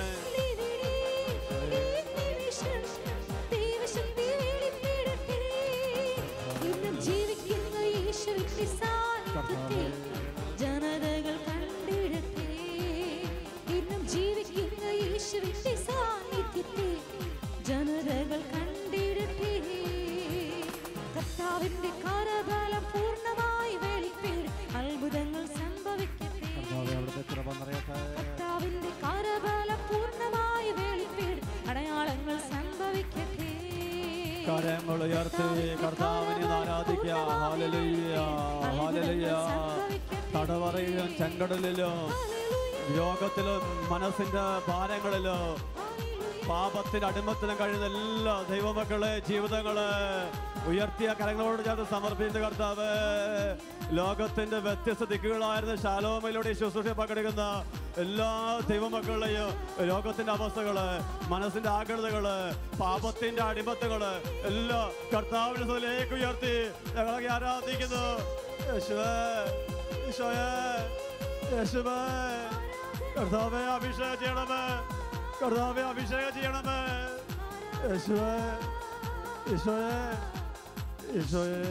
ജീവിക്കുന്ന യേശുവിന്റെ സാന്നിധ്യത്തെ ജനതകൾ കണ്ടിടട്ടെ. ഇന്നും ജീവിക്കുന്ന യേശുവിന്റെ സാന്നിധ്യത്തെ ജനതകൾ കണ്ടിടട്ടെ. കർത്താവിന്റെ കരബലം പൂർണ്ണമായി വെളിപ്പെടും. അത്ഭുതങ്ങൾ സംഭവിക്കട്ടെ. കർത്താവിന്റെ കരബലം പൂർണ്ണമായി വെളിപ്പെടും. അടയാളങ്ങൾ സംഭവിക്കട്ടെ. കരങ്ങൾ ഉയർത്തി കർത്താവിനെ ആരാധിക്കുക. Hallelujah, hallelujah. തടവറയിലും ചെങ്കടലിലും രോഗത്തിലും മനസ്സിന്റെ ഭാരങ്ങളിലും പാപത്തിന്റെ അടിമത്തിലും കഴിയുന്ന എല്ലാ ദൈവമക്കളെ ജീവിതങ്ങള് ഉയർത്തിയ കരങ്ങളോട് ചേർത്ത് സമർപ്പിക്കുന്ന കർത്താവ്, ലോകത്തിന്റെ വ്യത്യസ്ത ദിക്കുകളായിരുന്ന ശാലോമയിലൂടെ ശുശ്രൂഷ പങ്കെടുക്കുന്ന എല്ലാ ദൈവമക്കളുടെയും രോഗത്തിന്റെ അവസ്ഥകള്, മനസ്സിന്റെ ആകൃതകള്, പാപത്തിന്റെ അടിമത്തകള് എല്ലാം കർത്താവിന്റെ സ്ഥലത്തേക്ക് ഉയർത്തി ഞങ്ങളെ ആരാധിക്കുന്നു. യേശുവേ, ഈശോയേ, യേശുവേ, കർത്താവേ അഭിഷേകം ചെയ്യണമേ, കർത്താവേ അഭിഷേകം ചെയ്യണമേ. യേശുവേ, ഈശോയേ, ഈശോയേ.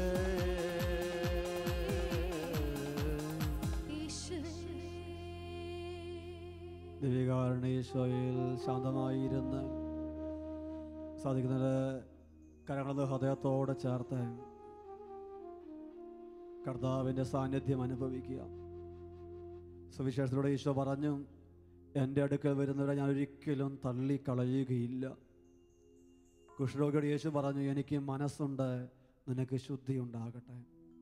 ദിവികാരണീശോയിൽ ശാന്തമായിരുന്ന് സാധിക്കുന്നത് കരങ്ങളത് ഹൃദയത്തോടെ ചേർത്ത് കർത്താവിൻ്റെ സാന്നിധ്യം അനുഭവിക്കുക. സുവിശേഷത്തിലൂടെ ഈശോ പറഞ്ഞു, എൻ്റെ അടുക്കൽ വരുന്നവരെ ഞാൻ ഒരിക്കലും തള്ളിക്കളയുകയില്ല. കുഷ്ഠരോഗിയോട് യേശു പറഞ്ഞു, എനിക്ക് മനസ്സുണ്ട്, നിനക്ക് ശുദ്ധി ഉണ്ടാകട്ടെ.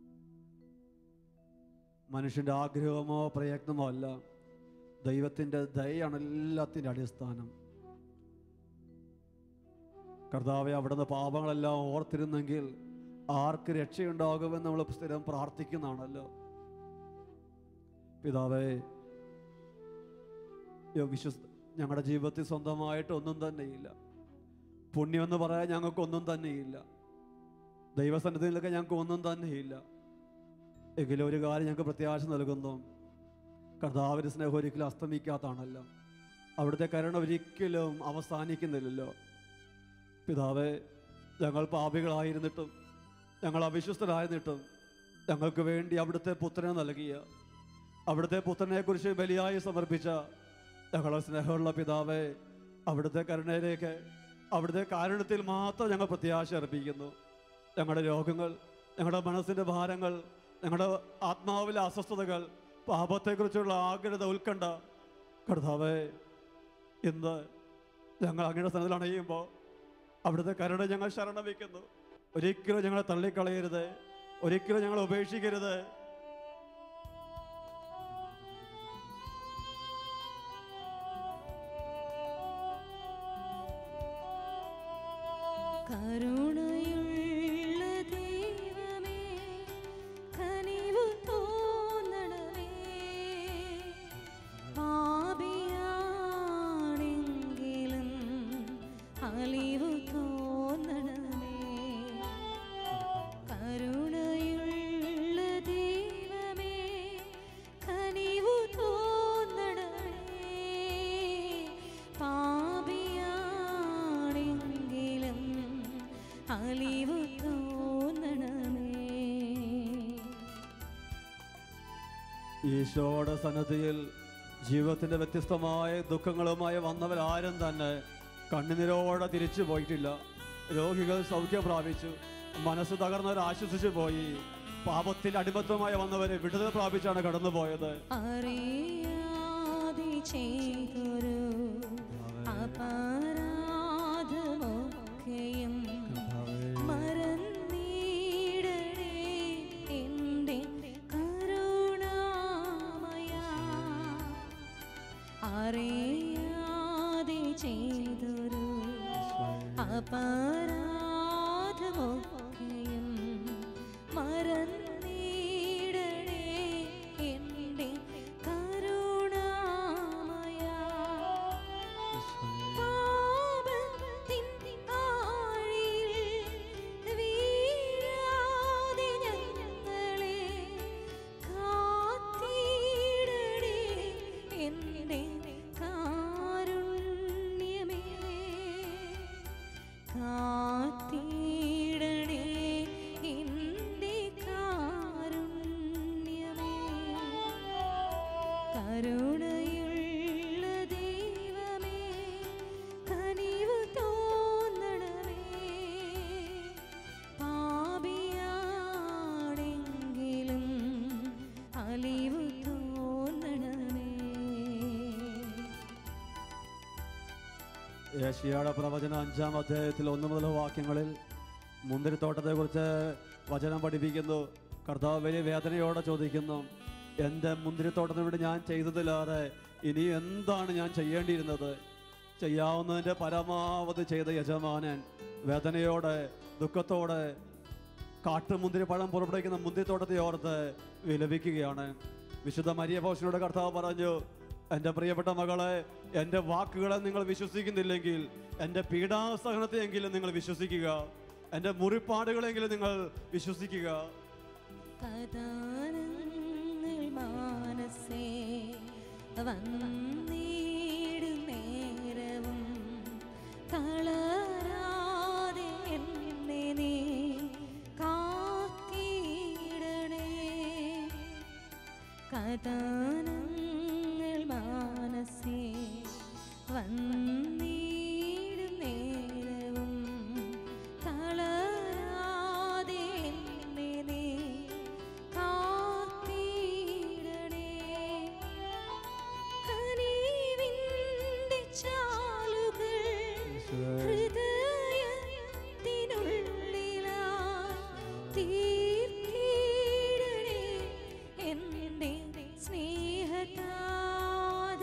മനുഷ്യൻ്റെ ആഗ്രഹമോ പ്രയത്നമോ അല്ല, ദൈവത്തിൻ്റെ ദയയാണ് എല്ലാത്തിൻ്റെ അടിസ്ഥാനം. കർത്താവെ, അവിടുന്ന് പാപങ്ങളെല്ലാം ഓർത്തിരുന്നെങ്കിൽ ആർക്ക് രക്ഷയുണ്ടാകുമെന്ന് നമ്മൾ സ്ഥിരം പ്രാർത്ഥിക്കുന്നതാണല്ലോ. പിതാവേ, വിശ്വസ് ഞങ്ങളുടെ ജീവിതത്തിൽ സ്വന്തമായിട്ട് ഒന്നും തന്നെയില്ല. പുണ്യമെന്ന് പറയാൻ ഞങ്ങൾക്കൊന്നും തന്നെയില്ല. ദൈവസന്നിധിയിലൊക്കെ ഞങ്ങൾക്ക് ഒന്നും തന്നെയില്ല. എങ്കിലും ഒരു കാര്യം ഞങ്ങൾക്ക് പ്രത്യാശ നൽകുന്നു, കർത്താവിൻ്റെ സ്നേഹം ഒരിക്കലും അസ്തമിക്കാത്താണല്ലോ. അവിടുത്തെ കരുണ ഒരിക്കലും അവസാനിക്കുന്നില്ലല്ലോ. പിതാവേ, ഞങ്ങൾ പാപികളായിരുന്നിട്ടും ഞങ്ങൾ അവിശ്വസ്തരായിരുന്നിട്ടും ഞങ്ങൾക്ക് വേണ്ടി അവിടുത്തെ പുത്രനെ നൽകിയ, അവിടുത്തെ പുത്രനെക്കുറിച്ച് ബലിയായി സമർപ്പിച്ച ഞങ്ങളുടെ സ്നേഹമുള്ള പിതാവേ, അവിടുത്തെ കരുണയിലേക്ക്, അവിടുത്തെ കാരുണ്യത്തിൽ മാത്രം ഞങ്ങൾ പ്രത്യാശ അർപ്പിക്കുന്നു. ഞങ്ങളുടെ രോഗങ്ങൾ, ഞങ്ങളുടെ മനസ്സിൻ്റെ ഭാരങ്ങൾ, ഞങ്ങളുടെ ആത്മാവിലെ അസ്വസ്ഥതകൾ, പാപത്തെക്കുറിച്ചുള്ള ആഗ്രത, ഉത്കണ്ഠ, കർത്താവേ, ഇന്ന് ഞങ്ങൾ അങ്ങയുടെ സ്ഥലത്തിൽ അണയുമ്പോൾ അവിടുത്തെ കരുണ ഞങ്ങൾ ശരണം വയ്ക്കുന്നു. ഒരിക്കലും ഞങ്ങളെ തള്ളിക്കളയരുത്, ഒരിക്കലും ഞങ്ങളെ ഉപേക്ഷിക്കരുത്. കരുണയുള്ള ദൈവമേ, കനിവു തോന്നണമേ. പാപിയാണെങ്കിലും അലിവു തോന്നണമേ. കരുണയുള്ള ദൈവമേ, കനിവു തോന്നണമേ. പാപിയാണെങ്കിലും അലിവു തോന്നണമേ. ഈശോയുടെ സന്നദ്ധിയിൽ ജീവിതത്തിൻ്റെ വ്യത്യസ്തമായ ദുഃഖങ്ങളുമായി വന്നവരാരും തന്നെ കണ്ണുനീരോടെ തിരിച്ചു പോയിട്ടില്ല. രോഗികൾ സൗഖ്യം പ്രാപിച്ചു, മനസ്സ് തകർന്നവർ ആശ്വസിച്ചു പോയി. പാപത്തിൽ അടിമത്തമായി വന്നവരെ വിടുതൽ പ്രാപിച്ചാണ് കടന്നുപോയത്. അറിയാതെ ചെയ്തൊരു അപരാധമൊക്കെയും മറന്നിടണേ എൻ്റെ കരുണാമയ. അറിയാതെ ചെയ്തൊരു അപരാധമൊക്കെയും മറന്നിടണേ എൻ്റെ കരുണാമയ. പാപത്തിൻ ആഴിയിൽ വീഴാതെ ഞങ്ങളെ കാത്തിടണേ എൻ്റെ കാരുണ്യമേ. കാത്തിടണേ എൻ്റെ കാരുണ്യമേ. കരുണയുള്ള ദൈവമേ, കനിവു തോന്നണമേ. പാപിയാണെങ്കിലും അലിവു തോന്നണമേ. ഏശയ്യായുടെ പ്രവചനം അഞ്ചാം അധ്യായത്തിൽ ഒന്ന് മുതൽ വാക്യങ്ങളിൽ മുന്തിരിത്തോട്ടത്തെക്കുറിച്ച് വചനം പഠിപ്പിക്കുന്നു. കർത്താവ് വലിയ വേദനയോടെ ചോദിക്കുന്നു, എൻ്റെ മുന്തിരിത്തോട്ടത്തിന് വേണ്ടി ഞാൻ ചെയ്തതിലേറെ ഇനി എന്താണ് ഞാൻ ചെയ്യേണ്ടിയിരുന്നത്? ചെയ്യാവുന്നതിൻ്റെ പരമാവധി ചെയ്ത യജമാനൻ വേദനയോടെ, ദുഃഖത്തോടെ കാട്ടുമുന്തിരി പഴം പുറപ്പെടുവിക്കുന്ന മുന്തിരിത്തോട്ടത്തെ ഓർത്ത് വിലപിക്കുകയാണ്. വിശുദ്ധ മരിയ പൗലോസിനോട് കർത്താവ് പറഞ്ഞു, എൻ്റെ പ്രിയപ്പെട്ട മകളെ, എൻ്റെ വാക്കുകളെ നിങ്ങൾ വിശ്വസിക്കുന്നില്ലെങ്കിൽ എൻ്റെ പീഡാസഹനത്തെയെങ്കിലും നിങ്ങൾ വിശ്വസിക്കുക, എൻ്റെ മുറിപ്പാടുകളെങ്കിലും നിങ്ങൾ വിശ്വസിക്കുക. കഥാനങ്ങൾ മാനസേ വന്നിടും നേരവും തളരാതെ എന്നെ നീ കാത്തിടണേ. കഥാനങ്ങൾ മാനസേ വന്നിടും നേരവും തളരാതെ എന്നെ നീ കാത്തിടണേ. കനിവിന്റെ ചാലുകൾ ഹൃദയത്തിനുള്ളിലായി തീർത്തിടണേ എന്റെ സ്നേഹതാത.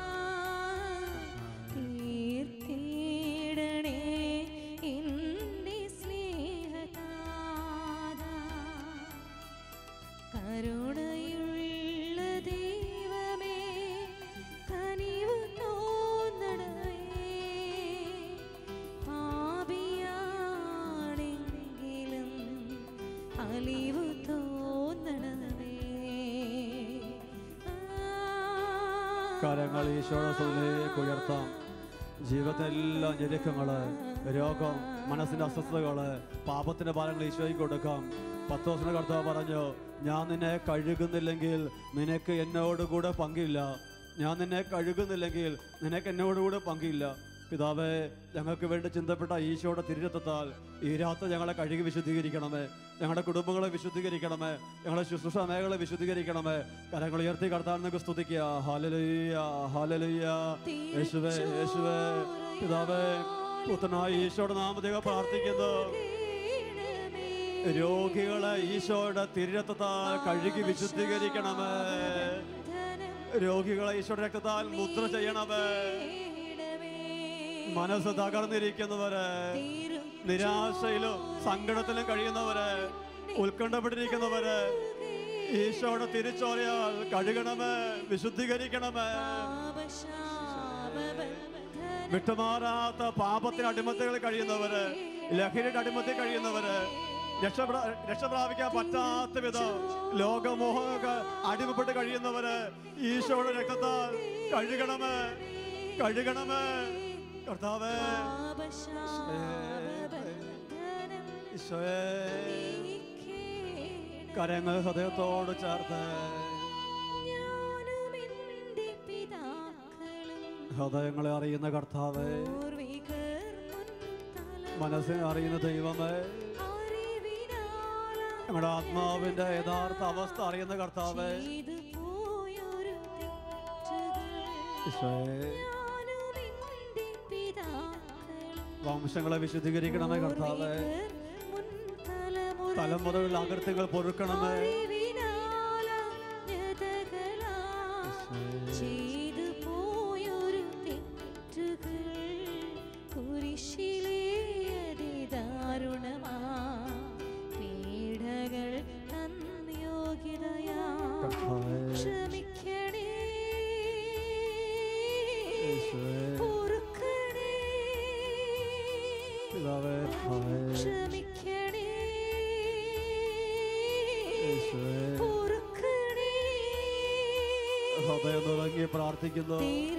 തീർത്തിടണേ എന്റെ സ്നേഹതാത. കരുണയുള്ള ദൈവമേ കനിവ് തോന്നണമേ. പാപിയാണെങ്കിലും അലിവ് തോന്നണമേ. കരങ്ങൾ ഈശോയുടെ സന്നിധിയിലേക്ക് ഉയർത്താം. ജീവിതത്തിലെല്ലാ ഞെരുക്കങ്ങള്, രോഗം, മനസ്സിന്റെ അസ്വസ്ഥതകള്, പാപത്തിന്റെ ഭാരങ്ങൾ ഈശോയ്ക്ക് കൊടുക്കാം. പത്ത് ദിവസം കർത്താവ് പറഞ്ഞു, ഞാൻ നിന്നെ കഴുകുന്നില്ലെങ്കിൽ നിനക്ക് എന്നോടുകൂടെ പങ്കില്ല. ഞാൻ നിന്നെ കഴുകുന്നില്ലെങ്കിൽ നിനക്ക് എന്നോടുകൂടെ പങ്കില്ല. പിതാവേ, ഞങ്ങൾക്ക് വേണ്ടി ചിന്തപ്പെട്ട ഈശോയുടെ തിരുരക്തത്താൽ ഈ രാത്രി ഞങ്ങളെ കഴുകി വിശുദ്ധീകരിക്കണമേ. ഞങ്ങളുടെ കുടുംബങ്ങളെ വിശുദ്ധീകരിക്കണമേ. ഞങ്ങളുടെ ശുശ്രൂഷ മേഖലകളെ വിശുദ്ധീകരിക്കണമേ. കരങ്ങൾ ഉയർത്തി കർത്താവിനെ നിങ്ങൾക്ക് സ്തുതിക്കുക. Hallelujah, hallelujah. യേശുവേ, യേശുവേ. പിതാവേ, പുത്രനായ ഈശോയുടെ നാമത്തിൽ പ്രാർത്ഥിക്കുന്നു. രോഗികളെ ഈശോയുടെ തിരുരക്തത്താൽ കഴുകി വിശുദ്ധീകരിക്കണമേ. രോഗികളെ ഈശോയുടെ രക്തത്താൽ മുദ്ര ചെയ്യണമേ. മനസ്സ് തകർന്നിരിക്കുന്നവര്, നിരാശയിലും സങ്കടത്തിലും കഴിയുന്നവര്, ഉത്കണ്ഠപ്പെട്ടിരിക്കുന്നവര് ഈശോയുടെ തിരിച്ചോരയാൽ കഴുകണമേ, വിശുദ്ധീകരിക്കണമേ. വിട്ടുമാറാത്ത പാപത്തിന് അടിമത്തകളിൽ കഴിയുന്നവര്, ലഹരിയുടെ അടിമത്തിൽ കഴിയുന്നവര്, രക്ഷപ്രാ രക്ഷപ്രാപിക്കാൻ പറ്റാത്ത വിധം ലോകമോഹങ്ങൾക്ക് അടിമപ്പെട്ട് കഴിയുന്നവര് ഈശോയുടെ രക്തത്താൽ കഴുകണമേ, കഴുകണമേ. കർത്താവേ, ഈശോയെ, കരങ്ങൾ ഹൃദയത്തോട് ചേർത്ത് ഹൃദയങ്ങളെ അറിയുന്ന കർത്താവേ, മനസ്സിനെ അറിയുന്ന ദൈവമേ, ഞങ്ങളുടെ ആത്മാവിന്റെ യഥാർത്ഥ അവസ്ഥ അറിയുന്ന കർത്താവേ, ഈശോയെ, വംശങ്ങളെ വിശുദ്ധീകരിക്കണമേ കർത്താവേ. തലമുറകളിൽ അകൃത്യങ്ങൾ പൊറുക്കണമേ. ഹൃദയം തുടങ്ങി പ്രാർത്ഥിക്കുന്നു.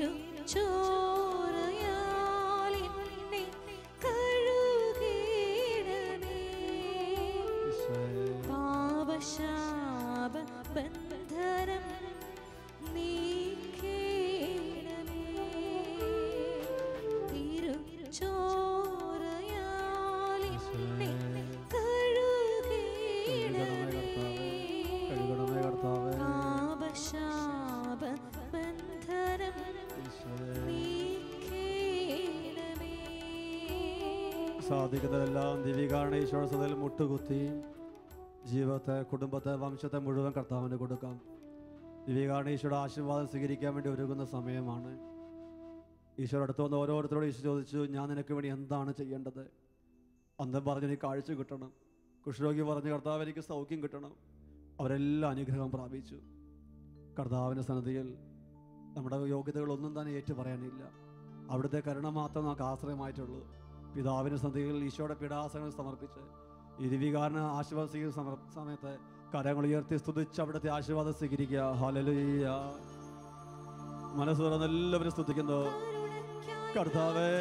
സാധിക്കുന്നതെല്ലാം ദിവികാരണ ഈശ്വരസതയിൽ മുട്ടുകുത്തി ജീവിതത്തെ, കുടുംബത്തെ, വംശത്തെ മുഴുവൻ കർത്താവിന് കൊടുക്കാം. ദിവികാരണ ഈശ്വരുടെ ആശീർവാദം സ്വീകരിക്കാൻ വേണ്ടി ഒരുങ്ങുന്ന സമയമാണ്. ഈശ്വര അടുത്ത് വന്ന് ഓരോരുത്തരോട് ഈശോ ചോദിച്ചു, ഞാൻ നിനക്ക് വേണ്ടി എന്താണ് ചെയ്യേണ്ടത്? അന്തം പറഞ്ഞു, നീ കാഴ്ച കിട്ടണം. കുഷ്ഠരോഗി പറഞ്ഞു, കർത്താവ് എനിക്ക് സൗഖ്യം കിട്ടണം. അവരെല്ലാം അനുഗ്രഹം പ്രാപിച്ചു. കർത്താവിൻ്റെ സന്നിധിയിൽ നമ്മുടെ യോഗ്യതകളൊന്നും തന്നെ ഏറ്റു പറയാനില്ല. അവിടുത്തെ കരുണ മാത്രം നമുക്ക് ആശ്രയമായിട്ടുള്ളൂ. പിതാവിൻ്റെ സന്നിധിയിൽ ഈശോയുടെ പീഡാസനങ്ങൾ സമർപ്പിച്ച് ഈ ദിവികാരണ ആശീർവാദം സ്വീകരിക്കുന്ന സമയത്ത് കരങ്ങൾ ഉയർത്തി സ്തുതിച്ച് അവിടുത്തെ ആശീർവാദം സ്വീകരിക്കുക. ഹല്ലേലൂയ. മനസ്സ് തുറന്ന് എല്ലാവരും സ്തുതിക്കുന്നു. കർത്താവേ,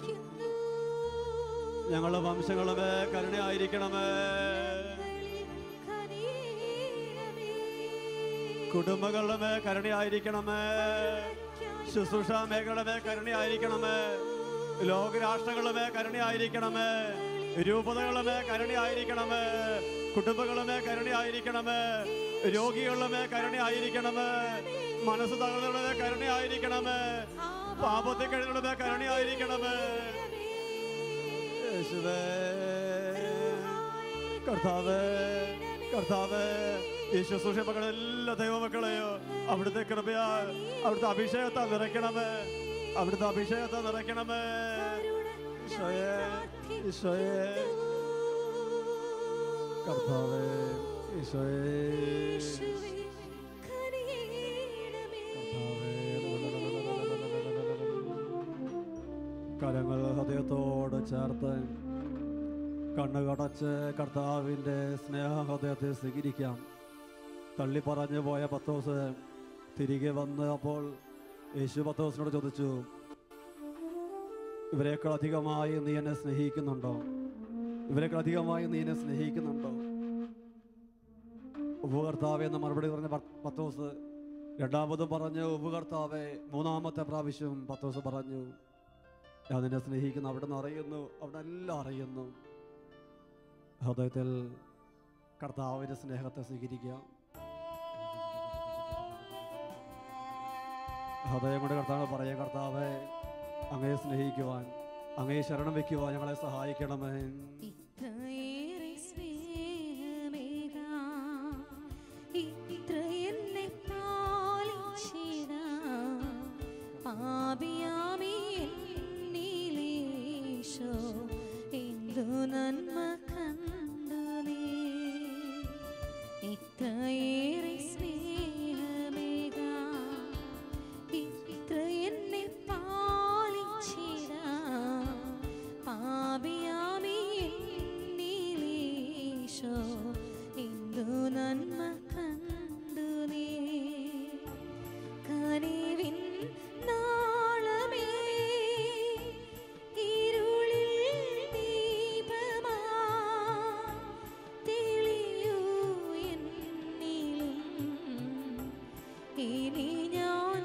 ഞങ്ങളുടെ വംശങ്ങളെ കരുണയായിരിക്കണമേ. കുടുംബങ്ങളുടെ മേൽ കരുണയായിരിക്കണമേ. ശുശ്രൂഷ മേഖലയുടെ മേൽ കരുണയായിരിക്കണമേ. ലോകരാഷ്ട്രങ്ങളുടെ മേൽ കരുണയായിരിക്കണമേ. രൂപതകളുടെ മേൽ കരുണയായിരിക്കണമേ. കുടുംബങ്ങളുടെ മേൽ കരുണയായിരിക്കണമേ. രോഗികളുടെ മേൽ കരുണയായിരിക്കണമേ. മനസ്സ് തകർന്നവരുടെ മേൽ കരുണയായിരിക്കണമേ. പാപത്തിൽ കഴിയുന്നവരുടെ മേൽ കരുണയായിരിക്കണമേ. യേശുവേ, കർത്താവേ, കർത്താവേ, ഈ ശുശ്രൂഷ മക്കളെ എല്ലാ ദൈവമക്കളെയോ അവിടുത്തെ കൃപയാൽ അവിടുത്തെ അഭിഷേകത്താൽ നിറയ്ക്കണമേ. അവിടുത്തെ അഭിഷേകത്താൽ നിറയ്ക്കണമേ. ഈശോയേ, ഈശോയേ, കർത്താവേ, ഈശോയേ, കരങ്ങൾ ഹൃദയത്തോട് ചേർത്ത് കണ്ണുകടച്ച് കർത്താവിൻ്റെ സ്നേഹഹൃദയത്തെ സ്വീകരിക്കാം. തള്ളി പറഞ്ഞു പോയ പത്രോസ് തിരികെ വന്ന് അപ്പോൾ യേശു പത്രോസിനോട് ചോദിച്ചു, ഇവരെക്കാൾ അധികമായി നീ എന്നെ സ്നേഹിക്കുന്നുണ്ടോ? ഇവരെക്കാൾ അധികമായി നീ എന്നെ സ്നേഹിക്കുന്നുണ്ടോ? ഉപകർത്താവെ എന്ന് മറുപടി പറഞ്ഞ പത്രോസ് രണ്ടാമതും പറഞ്ഞു ഉപകർത്താവെ. മൂന്നാമത്തെ പ്രാവശ്യം പത്രോസ് പറഞ്ഞു, ഞാൻ നിന്നെ സ്നേഹിക്കുന്നു. അവിടെ നിന്ന് അറിയുന്നു, അവിടെ എല്ലാം അറിയുന്നു. ഹൃദയത്തിൽ കർത്താവിൻ്റെ സ്നേഹത്തെ സ്വീകരിക്കുക. ഹൃദയം കൊണ്ട് കർത്താവ് പറയാം, കർത്താവെ അങ്ങയെ സ്നേഹിക്കുവാൻ, അങ്ങയെ ശരണം വെക്കുവാൻ ഞങ്ങളെ സഹായിക്കണമേ. ഇത്രയേറെ സ്നേഹമേകാം, ഇത്ര എന്നെ പാലിച്ചിടാം, പാപിയാമി എന്നിലേശോ എന്തു നന്മ കണ്ടു നീ. ഇത്രയേറെ സ്നേഹമേകാം, ഇത്ര എന്നെ പാലിച്ചിടാം, പാപിയാമി എന്നിലേശോ എന്തു നന്മ കണ്ടു നീ. കനിവിൻ നാളമേ ഇരുളിൽ ദീപമാ തെളിയൂ എന്നിലും, ഇനി ഞാൻ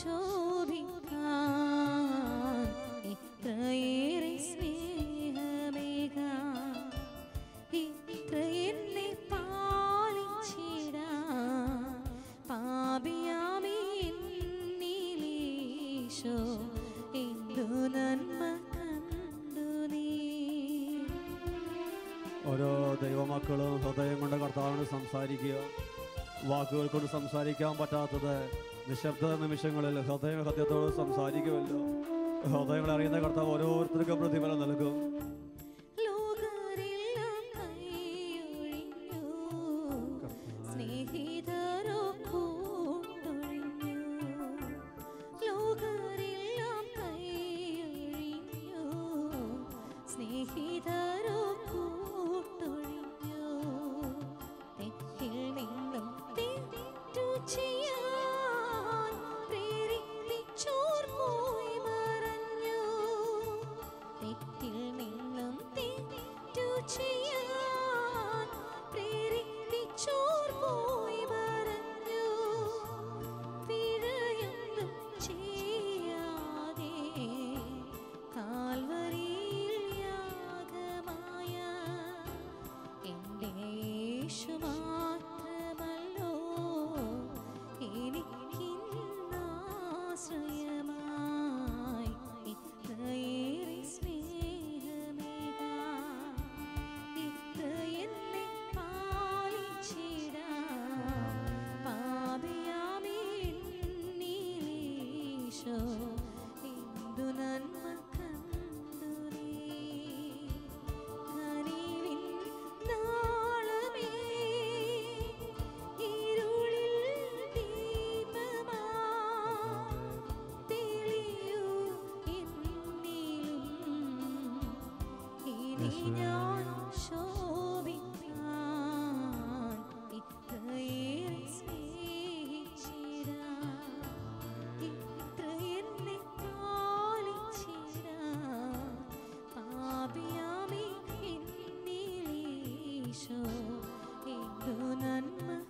ശോഭിക്കാൻ. ഇത്രയേറെ സ്നേഹമേകാം, ഇത്ര എന്നെ പാലിച്ചിടാം, പാപിയാമി എന്നിലേശോ എന്തു നന്മ കണ്ടു നീ. ഓരോ ദൈവമക്കളും ഹൃദയം കൊണ്ട് കർത്താവിനോട് സംസാരിക്കുക. വാക്കുകൾ കൊണ്ട് സംസാരിക്കാൻ പറ്റാത്തത് നിശബ്ദ നിമിഷങ്ങളിൽ ഹൃദയം ഹൃദയത്തോട് സംസാരിക്കുമല്ലോ. ഹൃദയങ്ങൾ അറിയുന്ന കർത്താവ് ഓരോരുത്തർക്കും പ്രതിഫലം നൽകും. ലോകരെല്ലാം കൈയൊഴിഞ്ഞു, സ്നേഹിതരോ കൂട്ടൊഴിഞ്ഞു. ലോകരെല്ലാം കൈയൊഴിഞ്ഞു, സ്നേഹിതരോ കൂട്ടൊഴിഞ്ഞു. തെറ്റിൽ നിന്നും തെറ്റു ചെയ്യാൻ പ്രേരിപ്പിച്ചോർ പോയി മറഞ്ഞു. തെറ്റിൽ നിന്നും തെറ്റു ചെയ്യാൻ പ്രേരിപ്പിച്ചോർ പോയി മറഞ്ഞു. പിഴയൊന്നും ചെയ്യാതെ കാൽവരിയിൽ യാഗമായ എൻ്റെ യേശു മാത്രമല്ലോ എനിക്കിന്നാശ്രയമായി. ഇത്രയേറെ സ്നേഹമേകാം, ഇത്ര എന്നെ പാലിച്ചിടാം, പാപിയാമി എന്നിലേശോ എന്തു നന്മ കണ്ടു നീ. കനിവിൻ നാളമേ ഇരുളിൽ ദീപമാ തെളിയൂ എന്നിലും, ഇനി ഞാൻ ശോഭിക്കാൻ. ഇത്രയേറെ സ്നേഹിച്ചിടാം, ഇത്ര എന്നെ പാലിച്ചിടാം, പാപിയാമി എന്നിലേശോ എന്തു നന്മ